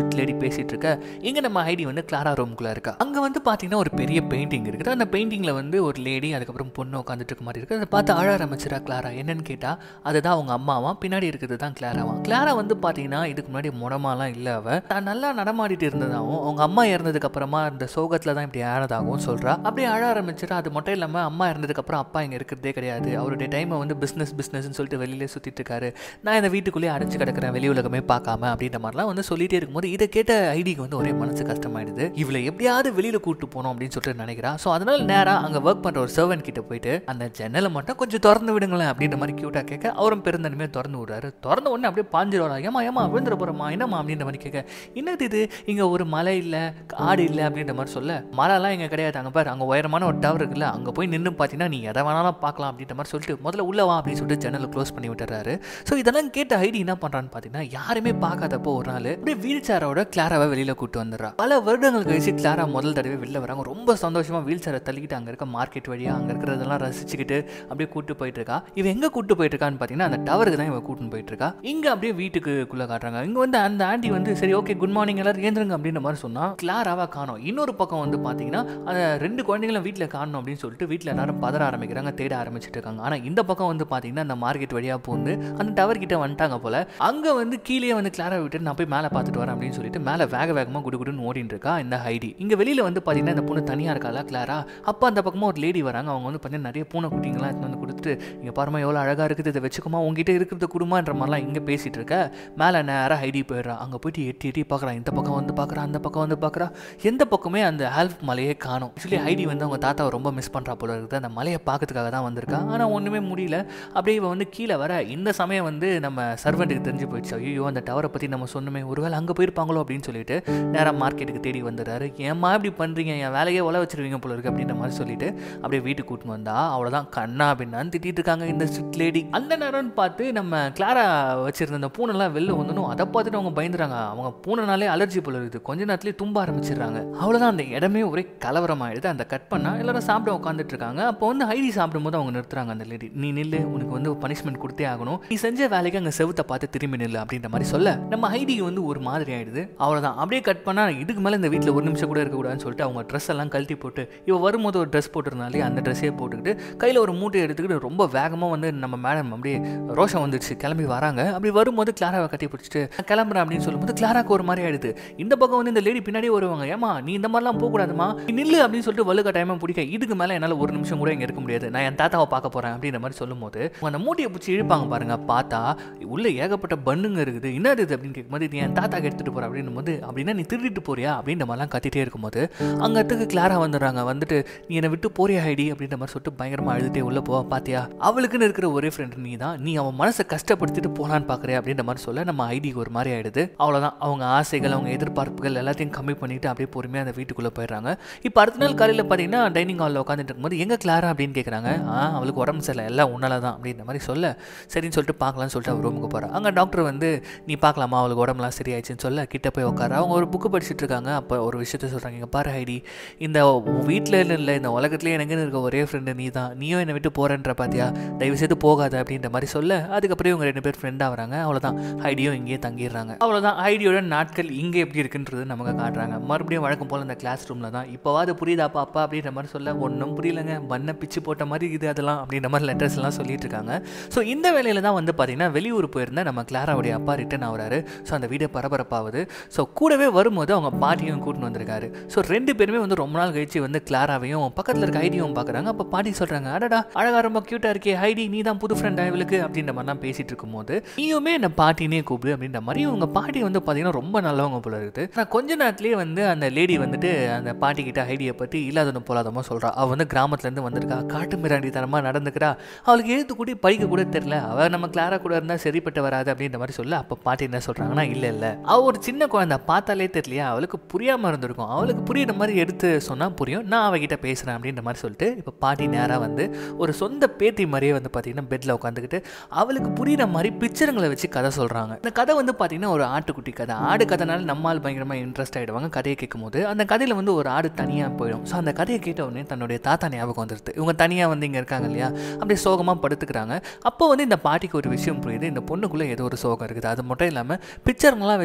ஸ்விட் லேடி பேசிட்டு இருக்க. இங்க நம்ம ஹைடி வந்து கிளாரா ரூம்குள்ள இருக்கா. அங்க வந்து பாத்தீங்கன்னா ஒரு பெரிய பெயிண்டிங் இருக்குது. அந்த பெயிண்டிங்ல வந்து ஒரு லேடி அதுக்கப்புறம் பொண்ணு உட்காந்துட்டு இருக்க மாதிரி இருக்கு. அதை பார்த்து அழ ஆரம்பிச்சிடா கிளாரா. என்னன்னு கேட்டா அதுதான் அவங்க அம்மாவா, பின்னாடி இருக்கிறது தான் கிளாராவா. கிளாரா வந்து பாத்தீங்கன்னா இதுக்கு முன்னாடி முடமாலாம் இல்ல, அவ தான் நல்லா நடமாடிட்டு இருந்ததாகவும் அவங்க அம்மா இறந்ததுக்கு அப்புறமா இந்த சோகத்துல தான் இப்படி ஆனதாகவும் சொல்றா. அப்படியே அழ ஆரம்பிச்சிடா. அது மட்டும் இல்லாம அம்மா இறந்ததுக்கு அப்புறம் அப்பா இங்க இருக்கிறதே கிடையாது, அவருடைய டைமை வந்து பிஸ்னஸ்ன்னு சொல்லிட்டு வெளியிலே சுத்திட்டு இருக்காரு, நான் இந்த வீட்டுக்குள்ளேயே அடைச்சு கிடக்கிறேன், வெளி உலகமே பார்க்காம அப்படின்ற மாதிரிலாம் வந்து சொல்லிட்டே இருக்கும்போது இதை கேட்ட ஐடிக்கு வந்து ஒரே மனசு கஷ்டமாயிடுது. இவளை எப்படியாவது வெளியில கூட்டு போனோம் அப்படின்னு சொல்லிட்டு நினைக்கிறா. ஸோ அதனால நேரா அங்க ஒர்க் பண்ற ஒரு சர்வன்ட் கிட்ட போயிட்டு அந்த ஜன்னலை மட்டும் கொஞ்சம் திறந்து விடுங்களேன் அப்படின்ற மாதிரி கியூட்டா கேட்க அவரும் பெருந்தன்மையா திறந்து விடுறாரு. திறந்த உடனே அப்படியே பாஞ்சிடுவாரா. ஏமா விழுந்துட போறமா என்னம்மா அப்படின்ற மாதிரி கேட்க, என்னது இது இங்க ஒரு மலை இல்ல காடு இல்ல அப்படின்ற மாதிரி சொல்ல, மலைலாம் இங்க கிடையாது, அங்க பாரு அங்க உயரமான ஒரு டவர் இருக்குல்ல, அங்க போய் நின்று பார்த்தீங்கன்னா நீ எதை வேணாலும் பார்க்கலாம் அப்படின்ற மாதிரி சொல்லிட்டு முதல்ல உள்ள வா அப்படின்னு சொல்லிட்டு ஜன்னலை க்ளோஸ் பண்ணி விட்டுறாரு. ஸோ இதெல்லாம் கேட்ட ஐடி என்ன பண்றான்னு பார்த்தீங்கன்னா யாருமே பார்க்காதப்போ ஒரு நாள் அப்படியே வீல் சேரோட கிளாராவை வெளியில கூட்டு வந்துடுறா. பல வருடங்கள் கழிச்சு கிளாரா முதல் தடவை வெளில வராங்க. ரொம்ப சந்தோஷமா வீல் சேரை தள்ளிக்கிட்டு அங்க இருக்க மார்க்கெட் வழியா அங்க இருக்கிறதெல்லாம் ரசிச்சுக்கிட்டு அப்படியே கூட்டு போயிட்டு இருக்கா. இவ எங்க கூட்டு போயிட்டு இருக்கான்னு பார்த்தீங்கன்னா அந்த டவருக்கு தான் இவ கூட்டு போயிட்டு இருக்கா. இங்க அப்படியே வீட்டுக்குள்ள காட்டுறாங்க. இங்க வந்து அந்த ஆண்டி வந்து சரி ஓகே குட் மார்னிங் எல்லாரும் ஏந்திருங்க அப்படின்ற மாதிரி சொன்னா கிளாராவா காணோம். இன்னொரு பக்கம் வந்து பாத்தீங்கன்னா அந்த 2 குழந்தைகளும் வீட்டில் காணணும் அப்படின்னு சொல்லிட்டு வீட்டில் எல்லாரும் பதற ஆரம்பிக்கிறாங்க, தேட ஆரம்பிச்சுட்டு இருக்காங்க. ஆனா இந்த பக்கம் வந்து பாத்தீங்கன்னா அந்த மார்க்கெட் வழியா போந்து அந்த டவர் கிட்ட வந்துட்டாங்க போல. அங்க வந்து கீழே வந்து கிளாரா விட்டு நான் போய் மேலே பார்த்துட்டு வரேன் அப்படின்னு சொல்லிட்டு மேலே வேகமா குடுகுடுன்னு ஓடிட்டு இருக்கா இந்த ஹைடி. இங்க வெளியில வந்து பாத்தீங்கன்னா இந்த பொண்ணு தனியா இருக்காளா கிளாரா. அப்ப அந்த பக்கமா ஒரு லேடி வராங்க. அவங்க வந்து பாத்தீங்கன்னா நிறைய பூனை குட்டிங்களாம் எடுத்து வந்து கொடுத்துட்டு இங்க பாருமா எவ்வளவு அழகா இருக்குது, இதை வச்சுக்குமா உங்ககிட்ட இருக்கிறது குடும்பன்ற மாதிரிலாம் இங்க பேசிட்டு இருக்க. மேலே நேரம் ஹைடி போயிடுறா. அங்க போயிட்டு எட்டி பார்க்குறான். இந்த பக்கம் வந்து பார்க்குறா, அந்த பக்கம் வந்து பார்க்குறா. எந்த பக்கமே அந்த ஆல்ப் மலையே காணும். ஆக்சுவலி ஹைடி வந்து அவங்க தாத்தாவை ரொம்ப மிஸ் பண்றா போல இருக்குது. அந்த மலையை பார்க்கறதுக்காக தான் வந்திருக்கா. ஆனா ஒண்ணுமே முடியல. அப்படியே இவன் வந்து கீழே வர இந்த சமயம் வந்து நம்ம சர்வெண்ட்டுக்கு தெரிஞ்சு போயிடுச்சு. ஐயோ அந்த டவரை பத்தி நம்ம சொன்னமே, ஒருவேளை அங்க போயிருப்பாங்களோ அப்படின்னு சொல்லிட்டு நேரம் மார்க்கெட்டுக்கு தேடி வந்துடுறாரு. ஏமா இப்படி பண்றீங்க, என் வேலையே உல வச்சிருவீங்க போல இருக்கு அப்படின்ற மாதிரி சொல்லிட்டு அப்படியே வீட்டுக்கு கூட்டின்னு வந்தா அவ்வளவுதான் கண்ணா அப்படின்னு திட்டிட்டு இருக்காங்க இந்த ஸ்ட்ரிட் லேடி. அந்த நேரம்னு பார்த்து நம்ம கிளாரா வச்சிருந்த அந்த பூனெல்லாம் வெளில வந்துடும். அதை பார்த்துட்டு அவங்க பயந்துறாங்க. அவங்க பூனைனாலே அலர்ஜி போல இருக்குது. கொஞ்ச நேரத்துலேயே தும்ப ஆரம்பிச்சிடுறாங்க. அவ்வளோதான் அந்த இடமே ஒரே கலவரமாயிடுது. அந்த கட் பண்ணா எல்லாரும் சாப்பிட உட்காந்துட்டு இருக்காங்க. அப்போ வந்து ஹைடி சாப்பிடும்போது அவங்க நிறுத்துறாங்க. அந்த லேடி நீ நில்லு, உனக்கு வந்து பனிஷ்மெண்ட் கொடுத்தே ஆகணும், நீ செஞ்ச வேலைக்கு அங்கே செவுத்தை பார்த்து திரும்பி நில்லு அப்படின்ற மாதிரி சொல்ல நம்ம ஹைடி வந்து ஒரு மாதிரி ஆயிடுது. அவ்வளோதான் அப்படியே கட் பண்ணா இதுக்கு மேலே இந்த வீட்டில் ஒரு நிமிஷம் கூட இருக்கக்கூடாதுன்னு சொல்லிட்டு அவங்க ட்ரெஸ் எல்லாம் கழட்டி போட்டு இவ வரும்போது ஒரு ட்ரெஸ் போட்டிருந்தாலே அந்த ட்ரெஸ்ஸே போட்டுக்கிட்டு கையில் ஒரு மூட்டையை எடுத்துக்கிட்டு ரொம்ப வேகமாக வந்து நம்ம மேடம் அப்படியே ரோஷம் வந்துடுச்சு கிளம்பி வராங்க. அப்படி வரும்போது கிளாராவை கட்டி பிடிச்சிட்டு கிளம்புறேன் அப்படின்னு சொல்லும்போது கிளாராக்கு ஒரு மாதிரி ஆயிடுது. இந்த பக்கம் வந்து இந்த லேடி பின்னாடி வருவாங்க. ஏமா நீ இந்த மாதிரிலாம் போகக்கூடாதுமா, நில்லு அப்படின்னு சொல்லிட்டு வலுக்க டைமாக பிடிக்க இதுக்கு மேலே என்னால் ஒரு நிமிஷம் கூட இங்கே இருக்க முடியாது, நான் என் தாத்தாவை பார்க்க போறேன் அப்படின்ற மாதிரி சொல்லும்போது அந்த மூட்டையை பிடிச்சி இழுப்பாங்க பாருங்க. பார்த்தா உள்ள ஏகப்பட்ட பண்ணுங்க இருக்குது. என்னது இது அப்படின்னு கேட்கும்போது இது என் தாத்தாக்கு எடுத்துட்டு போற அப்படின்னும் போது அப்படின்னா நீ திருடிட்டு போறியா அப்படின்ற மாதிரிலாம் கத்திட்டே இருக்கும்போது அங்கத்துக்கு கிளாரா வந்துடுறாங்க. வந்துட்டு நீ என்னை விட்டு போறியா ஹைடி அப்படின்ற மாதிரி சொல்லிட்டு பயங்கரமா அழுதுட்டே உள்ள போவா. பாத்தியா அவளுக்குன்னு இருக்கிற ஒரே ஃப்ரெண்ட் நீ தான், நீ அவன் மனசை கஷ்டப்படுத்திட்டு போலான்னு பாக்குறியா அப்படின்ற மாதிரி சொல்ல நம்ம ஐடிக்கு ஒரு மாதிரி ஆயிடுது. அவ்வளவுதான் அவங்க ஆசைகள் அவங்க எதிர்பார்ப்புகள் எல்லாத்தையும் கம்மி பண்ணிட்டு அப்படியே பொறுமையா அந்த வீட்டுக்குள்ள போயிடுறாங்க. இப்போ அடுத்த நாள் காலையில பாத்தீங்கன்னா டைனிங் ஹாலில் உட்காந்துட்டு இருக்கும்போது எங்க கிளாரா அப்படின்னு கேட்குறாங்க. அவளுக்கு உடம்பு சரியில்லை எல்லாம் உன்னால தான் அப்படின்ற மாதிரி சொல்ல சரின்னு சொல்லிட்டு பார்க்கலாம்னு சொல்லிட்டு அவர் ரூமுக்கு போறா. அங்கே டாக்டர் வந்து நீ பார்க்கலாமா அவளுக்கு உடம்புலாம் சரியாயிடுச்சுன்னு சொல்ல கிட்ட போய் உட்கார. அவங்க ஒரு புக்கு படிச்சுட்டு இருக்காங்க. அப்போ ஒரு விஷயத்த சொல்றாங்க. இங்க பாரு ஹைடி, இந்த வீட்டில் இல்லை இந்த உலகத்துலேயே எனக்கு இருக்க ஒரே ஃப்ரெண்டு நீ தான், நீயும் என்னை விட்டு போறேன்ற பாத்தியா, தயவு செய்து போகாத அப்படின்ற மாதிரி சொல்ல அதுக்கப்புறம் இவங்க 2 பேர் ஃப்ரெண்டாக வராங்க. அவ்வளோதான் ஹைடியும் இங்கேயே தங்கிடுறாங்க. அவ்வளோதான் ஹைடியோட நாட்கள் இங்கே எப்படி இருக்குன்றது நமக்கு காட்டுறாங்க. மறுபடியும் வழக்கம் போல் இந்த கிளாஸ் ரூமில் தான். இப்போவாது புரியுதாப்பா அப்பா அப்படின்ற மாதிரி சொல்ல ஒன்றும் புரியலங்க, பண்ண பிச்சு போட்ட மாதிரி இது அதெல்லாம் அப்படின்ற மாதிரி லெட்டர்ஸ் எல்லாம் சொல்லிட்டு இருக்காங்க. ஸோ இந்த வேலையில தான் வந்து பார்த்தீங்கன்னா வெளியூர் போயிருந்த நம்ம கிளாராவுடைய அப்பா ரிட்டர்ன் ஆகுறாரு. ஸோ அந்த வீடு பரபரப்பாகுது. ஸோ கூடவே வரும்போது அவங்க பாட்டியும் கூட்டின்னு வந்திருக்காரு. ஸோ 2 பேருமே வந்து ரொம்ப நாள் கழிச்சு வந்து கிளாராவையும் பக்கத்தில் இருக்க ஹைடியும் பார்க்குறாங்க. அப்போ பாட்டி சொல்றாங்க, அடடா அழகா ரொம்ப கியூட்டா இருக்கே ஹைடி, நீ தான் புது ஃப்ரெண்ட் இவளுக்கு அப்படின்ற மாதிரிலாம் பேசிட்டு இருக்கும்போது நீயுமே என்ன பாட்டினே கூப்பிடு அப்படின்ற மாதிரி உங்க பாட்டி வந்து பார்த்தீங்கன்னா ரொம்ப நல்லவங்க போல இருக்குது. ஆனால் கொஞ்ச நேரத்துலேயே வந்து அந்த லேடி வந்துட்டு அந்த பாட்டி கிட்ட ஹைடியை பற்றி இல்லாதவங்க போலாதமா சொல்றா. அவள் வந்து கிராமத்துலேருந்து வந்திருக்கா, காட்டு மிராண்டி தரமாக நடந்துக்கிறா, அவளுக்கு எழுத்து கூடி படிக்க கூட தெரியல, அவள் நம்ம கிளாரா கூட இருந்தால் சரிப்பட்டு வராது அப்படின்ற மாதிரி சொல்ல அப்போ பாட்டி என்ன சொல்றாங்கன்னா இல்லை அவள் ஒரு சின்ன குழந்தை பார்த்தாலே தெரியலையா, அவளுக்கு புரியாமல் இருந்திருக்கும், அவளுக்கு புரியுற மாதிரி எடுத்து சொன்னால் புரியும், நான் அவகிட்ட பேசுகிறேன் அப்படின்ற மாதிரி சொல்லிட்டு இப்போ பாட்டி நேராக வந்து ஒரு சொந்த பேத்தி மாதிரியே வந்து பார்த்தீங்கன்னா பெட்டில் உட்காந்துக்கிட்டு அவளுக்கு புரியுற மாதிரி பிக்சருங்களை வச்சு கதை சொல்கிறாங்க. இந்த கதை வந்து பார்த்தீங்கன்னா ஒரு ஆட்டுக்குட்டி கதை. ஆடு கதைனால நம்மால் பயங்கரமாக இன்ட்ரெஸ்ட் ஆகிடுவாங்க கதையை கேட்கும் போது. அந்த கதையில் வந்து ஒரு ஆடு தனியாக போயிடும். ஸோ அந்த கதையை கேட்ட உடனே தன்னுடைய தாத்தா ஞாபகம் வந்துடுது. இவங்க தனியாக வந்து இங்கே இருக்காங்க இல்லையா, அப்படியே சோகமாக படுத்துக்கிறாங்க. அப்போ வந்து இந்த பாட்டிக்கு ஒரு விஷயம் புரியுது, இந்த பொண்ணுக்குள்ளே ஏதோ ஒரு சோகம் இருக்குது. அது மட்டும் இல்லாமல் பிக்சருங்கெல்லாம் வச்சு சொன்னால்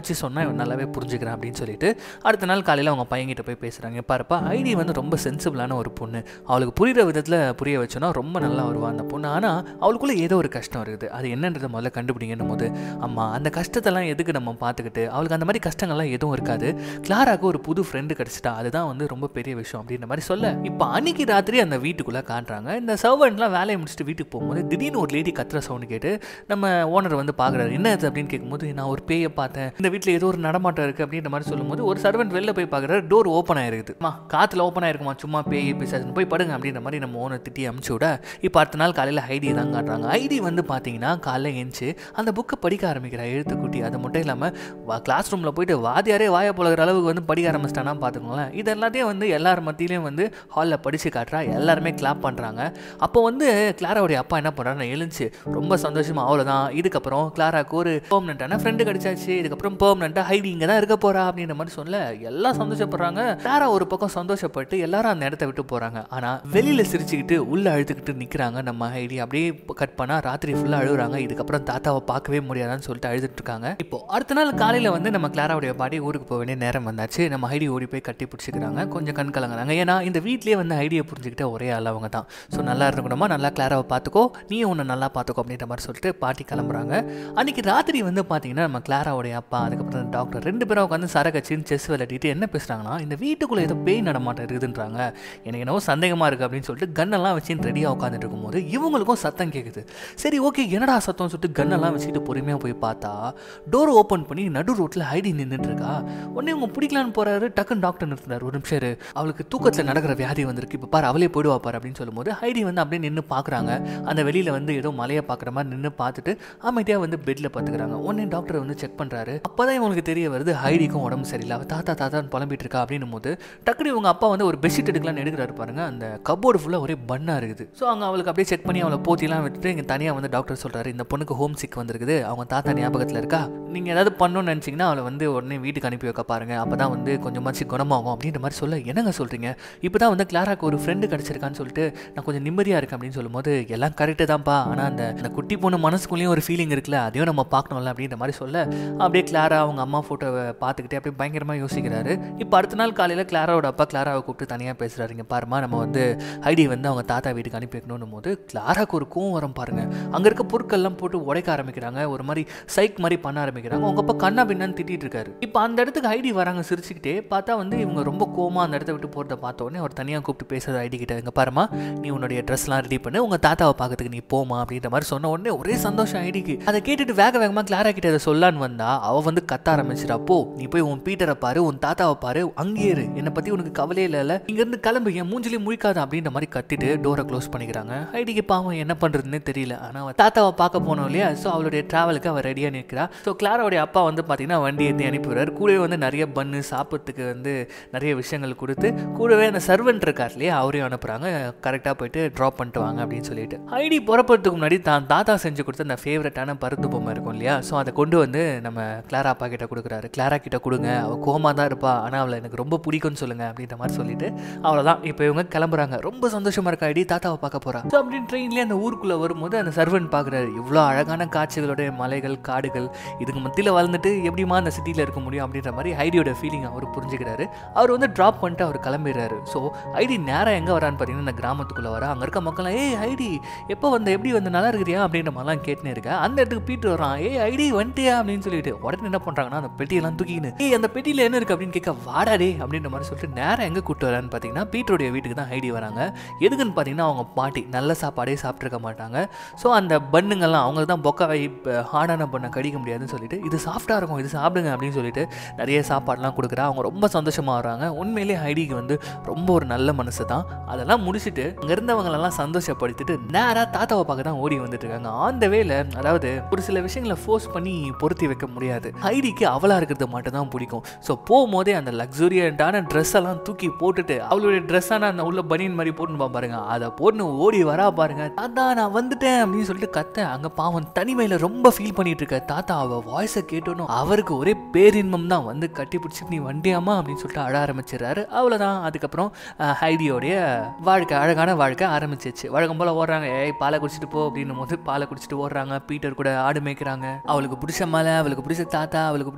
நல்லாவே புரிஞ்சுக்கிறேன் அப்படின்னு சொல்லிட்டு அடுத்த நாள் காலையில் அவங்க பையன்கிட்ட போய் பேசுகிறாங்க. பாருப்பா ஐடி வந்து ரொம்ப சென்சிபிளான ஒரு பொண்ணு, அவளுக்கு புரிகிற விதத்தில் புரிய வச்சோன்னா ரொம்ப நல்லா வருவா அந்த பொண்ணு. ஆனால் அவளுக்குள்ளே ஏதோ ஒரு கஷ்டம் இருக்குது, அது என்னன்றதை முதல்ல கண்டுபிடிங்கன்னும் போது அம்மா அந்த கஷ்டத்தெல்லாம் எதுக்கு நம்ம பார்த்துக்கிட்டு, அவளுக்கு அந்த மாதிரி கஷ்டங்கள்லாம் எதுவும் இருக்காது, கிளாராக்கு ஒரு புது ஃப்ரெண்டு கிடச்சிட்டா அதுதான் வந்து ரொம்ப பெரிய விஷயம் அப்படின்ற மாதிரி சொல்ல, இப்போ அன்னைக்கு ராத்திரி அந்த வீட்டுக்குள்ளே காட்டுறாங்க. இந்த சர்வெண்ட்லாம் வேலையை முடிச்சுட்டு வீட்டுக்கு போகும்போது திடீர்னு ஒரு லேடி கத்துற சவுண்டு கேட்டு நம்ம ஓனர் வந்து பார்க்குறாரு. என்ன அது அப்படின்னு கேட்கும்போது நான் ஒரு பேயை பார்த்தேன், இந்த வீட்டில் ஏதோ ஒரு நடமாட்டம் இருக்குது அப்படின்ற மாதிரி சொல்லும்போது ஒரு சர்வெண்ட் வெளில போய் பார்க்குறாரு, டோர் ஓப்பன் ஆயிருக்குது. காற்றுல ஓப்பன் ஆயிருக்குமா, சும்மா பேய் பிசாசுன்னு போய் படுங்க அப்படின்ற மாதிரி நம்ம ஓனர் திட்டி அமுச்சு விட, இப்போ அடுத்த நாள் காலையில் ஐடி தான் காட்டுறாங்க. ஐடி வந்து பார்த்தீங்கன்னா காலையில் எழுந்துச்சு அந்த புக்கை படிக்க ஆரம்பிக்கிறா, எழுத்துக்குட்டி. அது மட்டும் இல்லாமல் கிளாஸ் ரூமில் போயிட்டு வாதியாரே வாயை போலகிற அளவுக்கு வந்து படிக்க ஆரம்பிச்சிட்டானா பார்த்துக்கோங்களேன். இது எல்லாத்தையும் வந்து எல்லார் மத்தியிலையும் வந்து ஹாலில் படித்து காட்டுறா, எல்லாருமே கிளாப் பண்ணுறாங்க. அப்போ வந்து கிளாராவுடைய அப்பா என்ன பண்ணுறாரு, எழுந்துச்சு ரொம்ப சந்தோஷமா, அவ்வளோதான் இதுக்கப்புறம் கிளாராக்கு ஒரு பெர்மனண்டான ஃப்ரெண்டு கிடைச்சாச்சு, இதுக்கப்புறம் பெர்மனண்டா ஹைடி இங்கே தான் இருக்க போறா அப்படின்ற மாதிரி சொல்ல எல்லாம் சந்தோஷப்படுறாங்க. கிளாரா ஒரு பக்கம் சந்தோஷப்பட்டு எல்லாரும் அந்த இடத்த விட்டு போகிறாங்க. ஆனால் வெளியில் சிரிச்சுக்கிட்டு உள்ளே அழுதுகிட்டு நிற்கிறாங்க நம்ம ஹைடி. அப்படியே கட் பண்ணால் ராத்திரி ஃபுல்லாக அழுகுறாங்க, இதுக்கப்புறம் தாத்தாவை பார்க்கவே முடியாதான்னு சொல்லிட்டு அழுதுட்டு இருக்காங்க. இப்போ அடுத்த நாள் காலையில் வந்து நம்ம கிளாராவுடைய பாட்டி ஊருக்கு போக வேண்டிய நேரம் வந்தாச்சு. நம்ம ஹைடி ஓடி போய் கட்டி பிடிச்சிக்கிறாங்க, கொஞ்சம் கண் கலங்குறாங்க. ஏன்னா இந்த வீட்லேயே வந்து ஐடியை புரிஞ்சுக்கிட்ட ஒரே ஆள் அவங்க தான். ஸோ நல்லா இருக்கணுமா, நல்லா கிளாராவை பார்த்துக்கோ, நீயும் உன்னை நல்லா பார்த்துக்கோ அப்படின்ற மாதிரி சொல்லிட்டு பாட்டி கிளம்புறாங்க. அன்றைக்கி ராத்திரி வந்து பார்த்தீங்கன்னா நம்ம கிளாராவுடைய அப்பா அதுக்கப்புறம் டாக்டர் 2 பேரும் உட்காந்து சரக்கச்சின்னு செஸ் விளையாடிட்டு என்ன பேசுகிறாங்கன்னா, இந்த வீட்டுக்குள்ளே ஏதோ பேய் நடமாட்டம் இருக்குதுன்றாங்க, எனக்கு என்னவோ சந்தேகமாக இருக்குது அப்படின்னு சொல்லிட்டு கன்னெல்லாம் வச்சுன்னு ரெடியாக உட்காந்துட்டு இருக்கும்போது இவங்களுக்கும் சத்தம் கேட்குது. சரி ஓகே என்னடா சத்தம் சொல்லிட்டு கன்னெல்லாம் வச்சுட்டு பொறுமையாக போய் பார்த்தா டோர் ஓப்பன் பண்ணி நடு ரோட்டில் ஐடி நின்றுட்டு இருக்கா. உடனே அவங்க பிடிக்கலான்னு போறாரு, டக்குன்னு டாக்டர் நிறுத்தினார், ஒரு நிமிஷம் அவளுக்கு தூக்கத்தில் நடக்கிற வியாதி வந்திருக்கு, இப்போ பாரு அவளே போயிடுவா பாரு அப்படின்னு சொல்லும்போது ஹைடி வந்து அப்படியே நின்று பார்க்குறாங்க. அந்த வெளியில் வந்து ஏதோ மலையை பார்க்குற மாதிரி நின்று பார்த்துட்டு அமைதியாக வந்து பெட்டில் பார்த்துக்கிறாங்க. உடனே டாக்டர் வந்து செக் பண்ணுறாரு. அப்போ தான் இவங்களுக்கு தெரிய வருது ஹைடிக்கும் உடம்பு சரியில்லை, அவள் தாத்தா தாத்தான்னு புலம்பிட்டு இருக்கா அப்படின்னும் போது டக்குனு இவங்க அப்பா வந்து ஒரு பெட்ஷீட் எடுக்கலாம்னு எடுக்கிறாரு பாருங்க, அந்த கப்போர்டு ஃபுல்லாக ஒரே பண்ணாக இருக்குது. ஸோ அங்கே அவளுக்கு அப்படியே செக் பண்ணி அவளை போத்திலாம் விட்டுட்டு இங்கே தனியாக வந்து டாக்டர் சொல்கிறாரு, இந்த பொண்ணுக்கு ஹோம் சிக் வந்திருக்குது, அவங்க தாத்தா ஞாபகத்தில் இருக்கா, நீங்கள் ஏதாவது பண்ணணும்னு நினச்சிங்கன்னா அவளை வந்து உடனே வீட்டுக்கு அனுப்பி வைக்க பாருங்க, அப்போ தான் வந்து கொஞ்சமாச்சு குணமாகும் அப்படின்ற மாதிரி சொல்ல, என்னங்க சொல்கிறீங்க, இப்போ தான் வந்து கிளாராக்கு ஒரு ஃப்ரெண்டு கிடச்சிருக்கான்னு சொல்லிட்டு நான் கொஞ்சம் நிம்மதியாக இருக்கேன் அப்படின்னு சொல்லும்போது எல்லாம் கரெக்டு தான்ப்பா, ஆனால் அந்த குட்டி பொண்ணு மனசுக்குள்ளேயும் ஒரு ஃபீலிங் இருக்குல்ல, அதையும் நம்ம பார்க்கணும்ல அப்படின்ற மாதிரி சொல்ல, அப்படியே கிளாரா அவங்க அம்மா ஃபோட்டோவை பார்த்துக்கிட்டே அப்படியே பயங்கரமாக யோசிக்கிறாரு. இப்போ அடுத்த நாள் காலையில் கிளாராவோட அப்பா கிளாராவை கூப்பிட்டு தனியாக பேசுகிறாரு, இங்கே பாருமா நம்ம வந்து ஐடி வந்து அவங்க தாத்தா வீட்டுக்கு அனுப்பி வைக்கணும் போது கிளாராக்கு ஒரு கோவம் வரும் பாருங்க. அங்கே இருக்க பொருட்கள்லாம் போட்டு உடைக்க ஆரம்பிக்கிறாங்க, ஒரு மாதிரி சைக் மாதிரி பண்ண ஆரம்பிக்கிறாங்க. உங்க அப்பா கண்ணா பின்னான்னு திட்டிட்டு இருக்காரு. இப்போ அந்த இடத்துக்கு ஐடி வராங்க சிரிச்சுக்கிட்டே, பார்த்தா வந்து இவங்க ரொம்ப கோமா அந்த இடத்த விட்டு போகிறத பார்த்த உடனே அவர் தனியாக கூப்பிட்டு பேசுறது ஐடி கிட்ட, இங்கே பாருமா நீ உன்னுடைய ட்ரெஸ்லாம் ரெடி பண்ணு, உங்கள் தாத்தாவை பார்க்கறதுக்கு நீ போமா அப்படின்ற மாதிரி சொன்ன உடனே ஒரே சந்தோஷம் ஐடிக்கு. அதை கேட்டுட்டு வேகமாக கிளாரா கிட்ட அதை சொல்லான்னு வந்தா அவள் வந்து கத்த ஆரம்பிச்சிடா, போ நீ போய் உன் பீட்டரை பாரு, உன் தாத்தாவை பாரு, அங்கேயே இரு, என்னை பற்றி உனக்கு கவலையே இல்லை, இங்கேருந்து கிளம்பு, என் மூஞ்சிலே முழிக்காத அப்படின்ற மாதிரி கத்திட்டு டோரை க்ளோஸ் பண்ணிக்கிறாங்க. ஐடிக்கு பாவம் என்ன பண்ணுறதுன்னு தெரியல. ஆனால் அவள் தாத்தாவை பார்க்க போனோம் இல்லையா, ஸோ அவளுடைய ட்ராவலுக்கு அவள் ரெடியாக நிற்கிறா. ஸோ கிளாராவுடைய அப்பா வந்து பார்த்தீங்கன்னா வண்டி ஏற்றி அனுப்பிடுறாரு. கூடவே வந்து நிறைய பன்னு சாப்பிட்றதுக்கு வந்து நிறைய விஷயங்கள் கொடுத்து, கூடவே அந்த சர்வெண்ட் இருக்கார் இல்லையா அவரையும் அனுப்புகிறாங்க, கரெக்டாக போயிட்டு ட்ராப் பண்ணிட்டு வாங்க அப்படின்னு சொல்லிட்டு. ஐடி புறப்படுறதுக்கு முன்னாடி தான் தாத்தா செஞ்சு கொடுத்த அந்த ஃபேவரட்டான பருத்து பொம்மை இருக்கும் இல்லையா, ஸோ அதை கொண்டு வந்து நம்ம கிளாரா அப்பா கிட்ட கொடுக்குறாரு. கிளாரா கிட்ட கொடுங்க, அவள் கோமா தான் இருப்பா, ஆனால் அவளை எனக்கு ரொம்ப பிடிக்கும்னு சொல்லுங்க அப்படின்ற மாதிரி சொல்லிட்டு அவ்வளோதான். இப்போ இவங்க கிளம்புறாங்க. ரொம்ப சந்தோஷமா இருக்கா ஐடி, தாத்தாவை பார்க்க போறா. ஸோ அப்படின்னு ட்ரெயின்லேயே அந்த ஊருக்குள்ளே வரும்போது அந்த சர்வெண்ட் பார்க்குறாரு, இவ்வளோ அழகான காட்சிகளுடைய மலைகள் காடுகள், இதுக்கு மத்தியில் வளர்ந்துட்டு எப்படிமா அந்த சிட்டியில் இருக்க முடியும் அப்படின்ற மாதிரி ஐடியோட ஃபீலிங் அவர் புரிஞ்சுக்கிறாரு. அவர் வந்து ட்ராப் பண்ணிட்டு அவர் கிளம்பிடுறாரு. ஸோ ஐடி நேராக எங்கே வரான்னு பார்த்தீங்கன்னா இந்த கிராமத்துக்குள்ளே வர. அங்கே இருக்க மக்கள்லாம் ஏய் ஐடி எப்போ வந்து எப்படி வந்து நல்லா இருக்கிறியா அப்படின்ற மாதிரிலாம் கேட்டுன்னு இருக்கேன். அந்த இடத்துக்கு பீட்டர் வரான், ஏய் ஐடி வந்துட்டியா அப்படின்னு சொல்லிட்டு உடனே என்ன பண்ணுறாங்கன்னா அந்த பெட்டியெல்லாம் தூக்கின்னு, ஏய் அந்த பெட்டியில் என்ன இருக்குது அப்படின்னு கேட்க, வாடாடே அப்படின்ற மாதிரி சொல்லிட்டு நேராக எங்கே கூப்பிட்டு வரான்னு பார்த்தீங்கன்னா பீட்டருடைய வீட்டுக்கு தான் ஐடி வராங்க. எதுக்குன்னு பார்த்தீங்கன்னா அவங்க பாட்டி நல்ல சாப்பாடே சாப்பிட்ருக்க மாட்டாங்க. ஸோ அந்த பண்ணுங்கள்லாம் அவங்களுக்கு தான் பொக்காவை ஹார்டான பண்ண கடிக்க முடியாதுன்னு சொல்லிட்டு இது சாஃப்டாக இருக்கும் இது சாப்பிடுங்க அப்படின்னு சொல்லிட்டு நிறைய சாப்பாடுலாம் கொடுக்குறா. அவங்க ரொம்ப சந்தோஷமாக வராங்க. உண்மையிலே ஐடிக்கு வந்து ரொம்ப ஒரு நல்ல மனசு தான். அதெல்லாம் முடிச்சுட்டு அங்கே இருந்தவங்களெல்லாம் சந்தோஷப்படுத்திட்டு நேராக தாத்தாவை பார்க்க தான் ஓடி வந்துட்டு இருக்காங்க. அந்த வேலை அதாவது ஒரு சில விஷயங்களை ஃபோர்ஸ் பண்ணி பொருத்தி வைக்க முடியாது. ஐடிக்கு அவளாக இருக்கிறது மட்டும் தான் பிடிக்கும். ஸோ போகும்போதே அந்த லக்ஸூரியண்டான ட்ரெஸ் எல்லாம் தூக்கி போட்டுட்டு அவளுடைய ட்ரெஸ்ஸான அந்த உள்ள பனியன் மாதிரி போட்டுன்னு பாருங்க, அதை போட்டு ஓடி வரா பாருங்க. தாத்தா நான் வந்துட்டேன் அப்படின்னு சொல்லிட்டு கத்த. அங்கே பாவம் தனிமையில் ரொம்ப ஃபீல் பண்ணிட்டு இருக்க தாத்தா அவள் வாய்ஸை கேட்டோன்னு அவருக்கு ஒரே பேரின்பம் தான். வந்து கட்டி பிடிச்சிட்டு நீ வண்டியாமா அப்படின்னு சொல்லிட்டு அழ ஆரம்பிச்சிடறாரு. அவ்வளோதான். அதுக்கப்புறம் ஹைடியோடைய வாழ்க்கை அழகான வாழ்க்கை ஆரம்பிச்சிச்சு. வழக்கம் போல் ஓடுறாங்க, ஏய் பாலை குடிச்சிட்டு போ அப்படின்னும் போது பாலை குடிச்சிட்டு ஓடுறாங்க. பீட்டர் கூட ஆடு மேய்க்கிறாங்க. அவளுக்கு பிடிச்ச மலை, அவளுக்கு பிடிச்ச தாத்தா, அவளுக்கு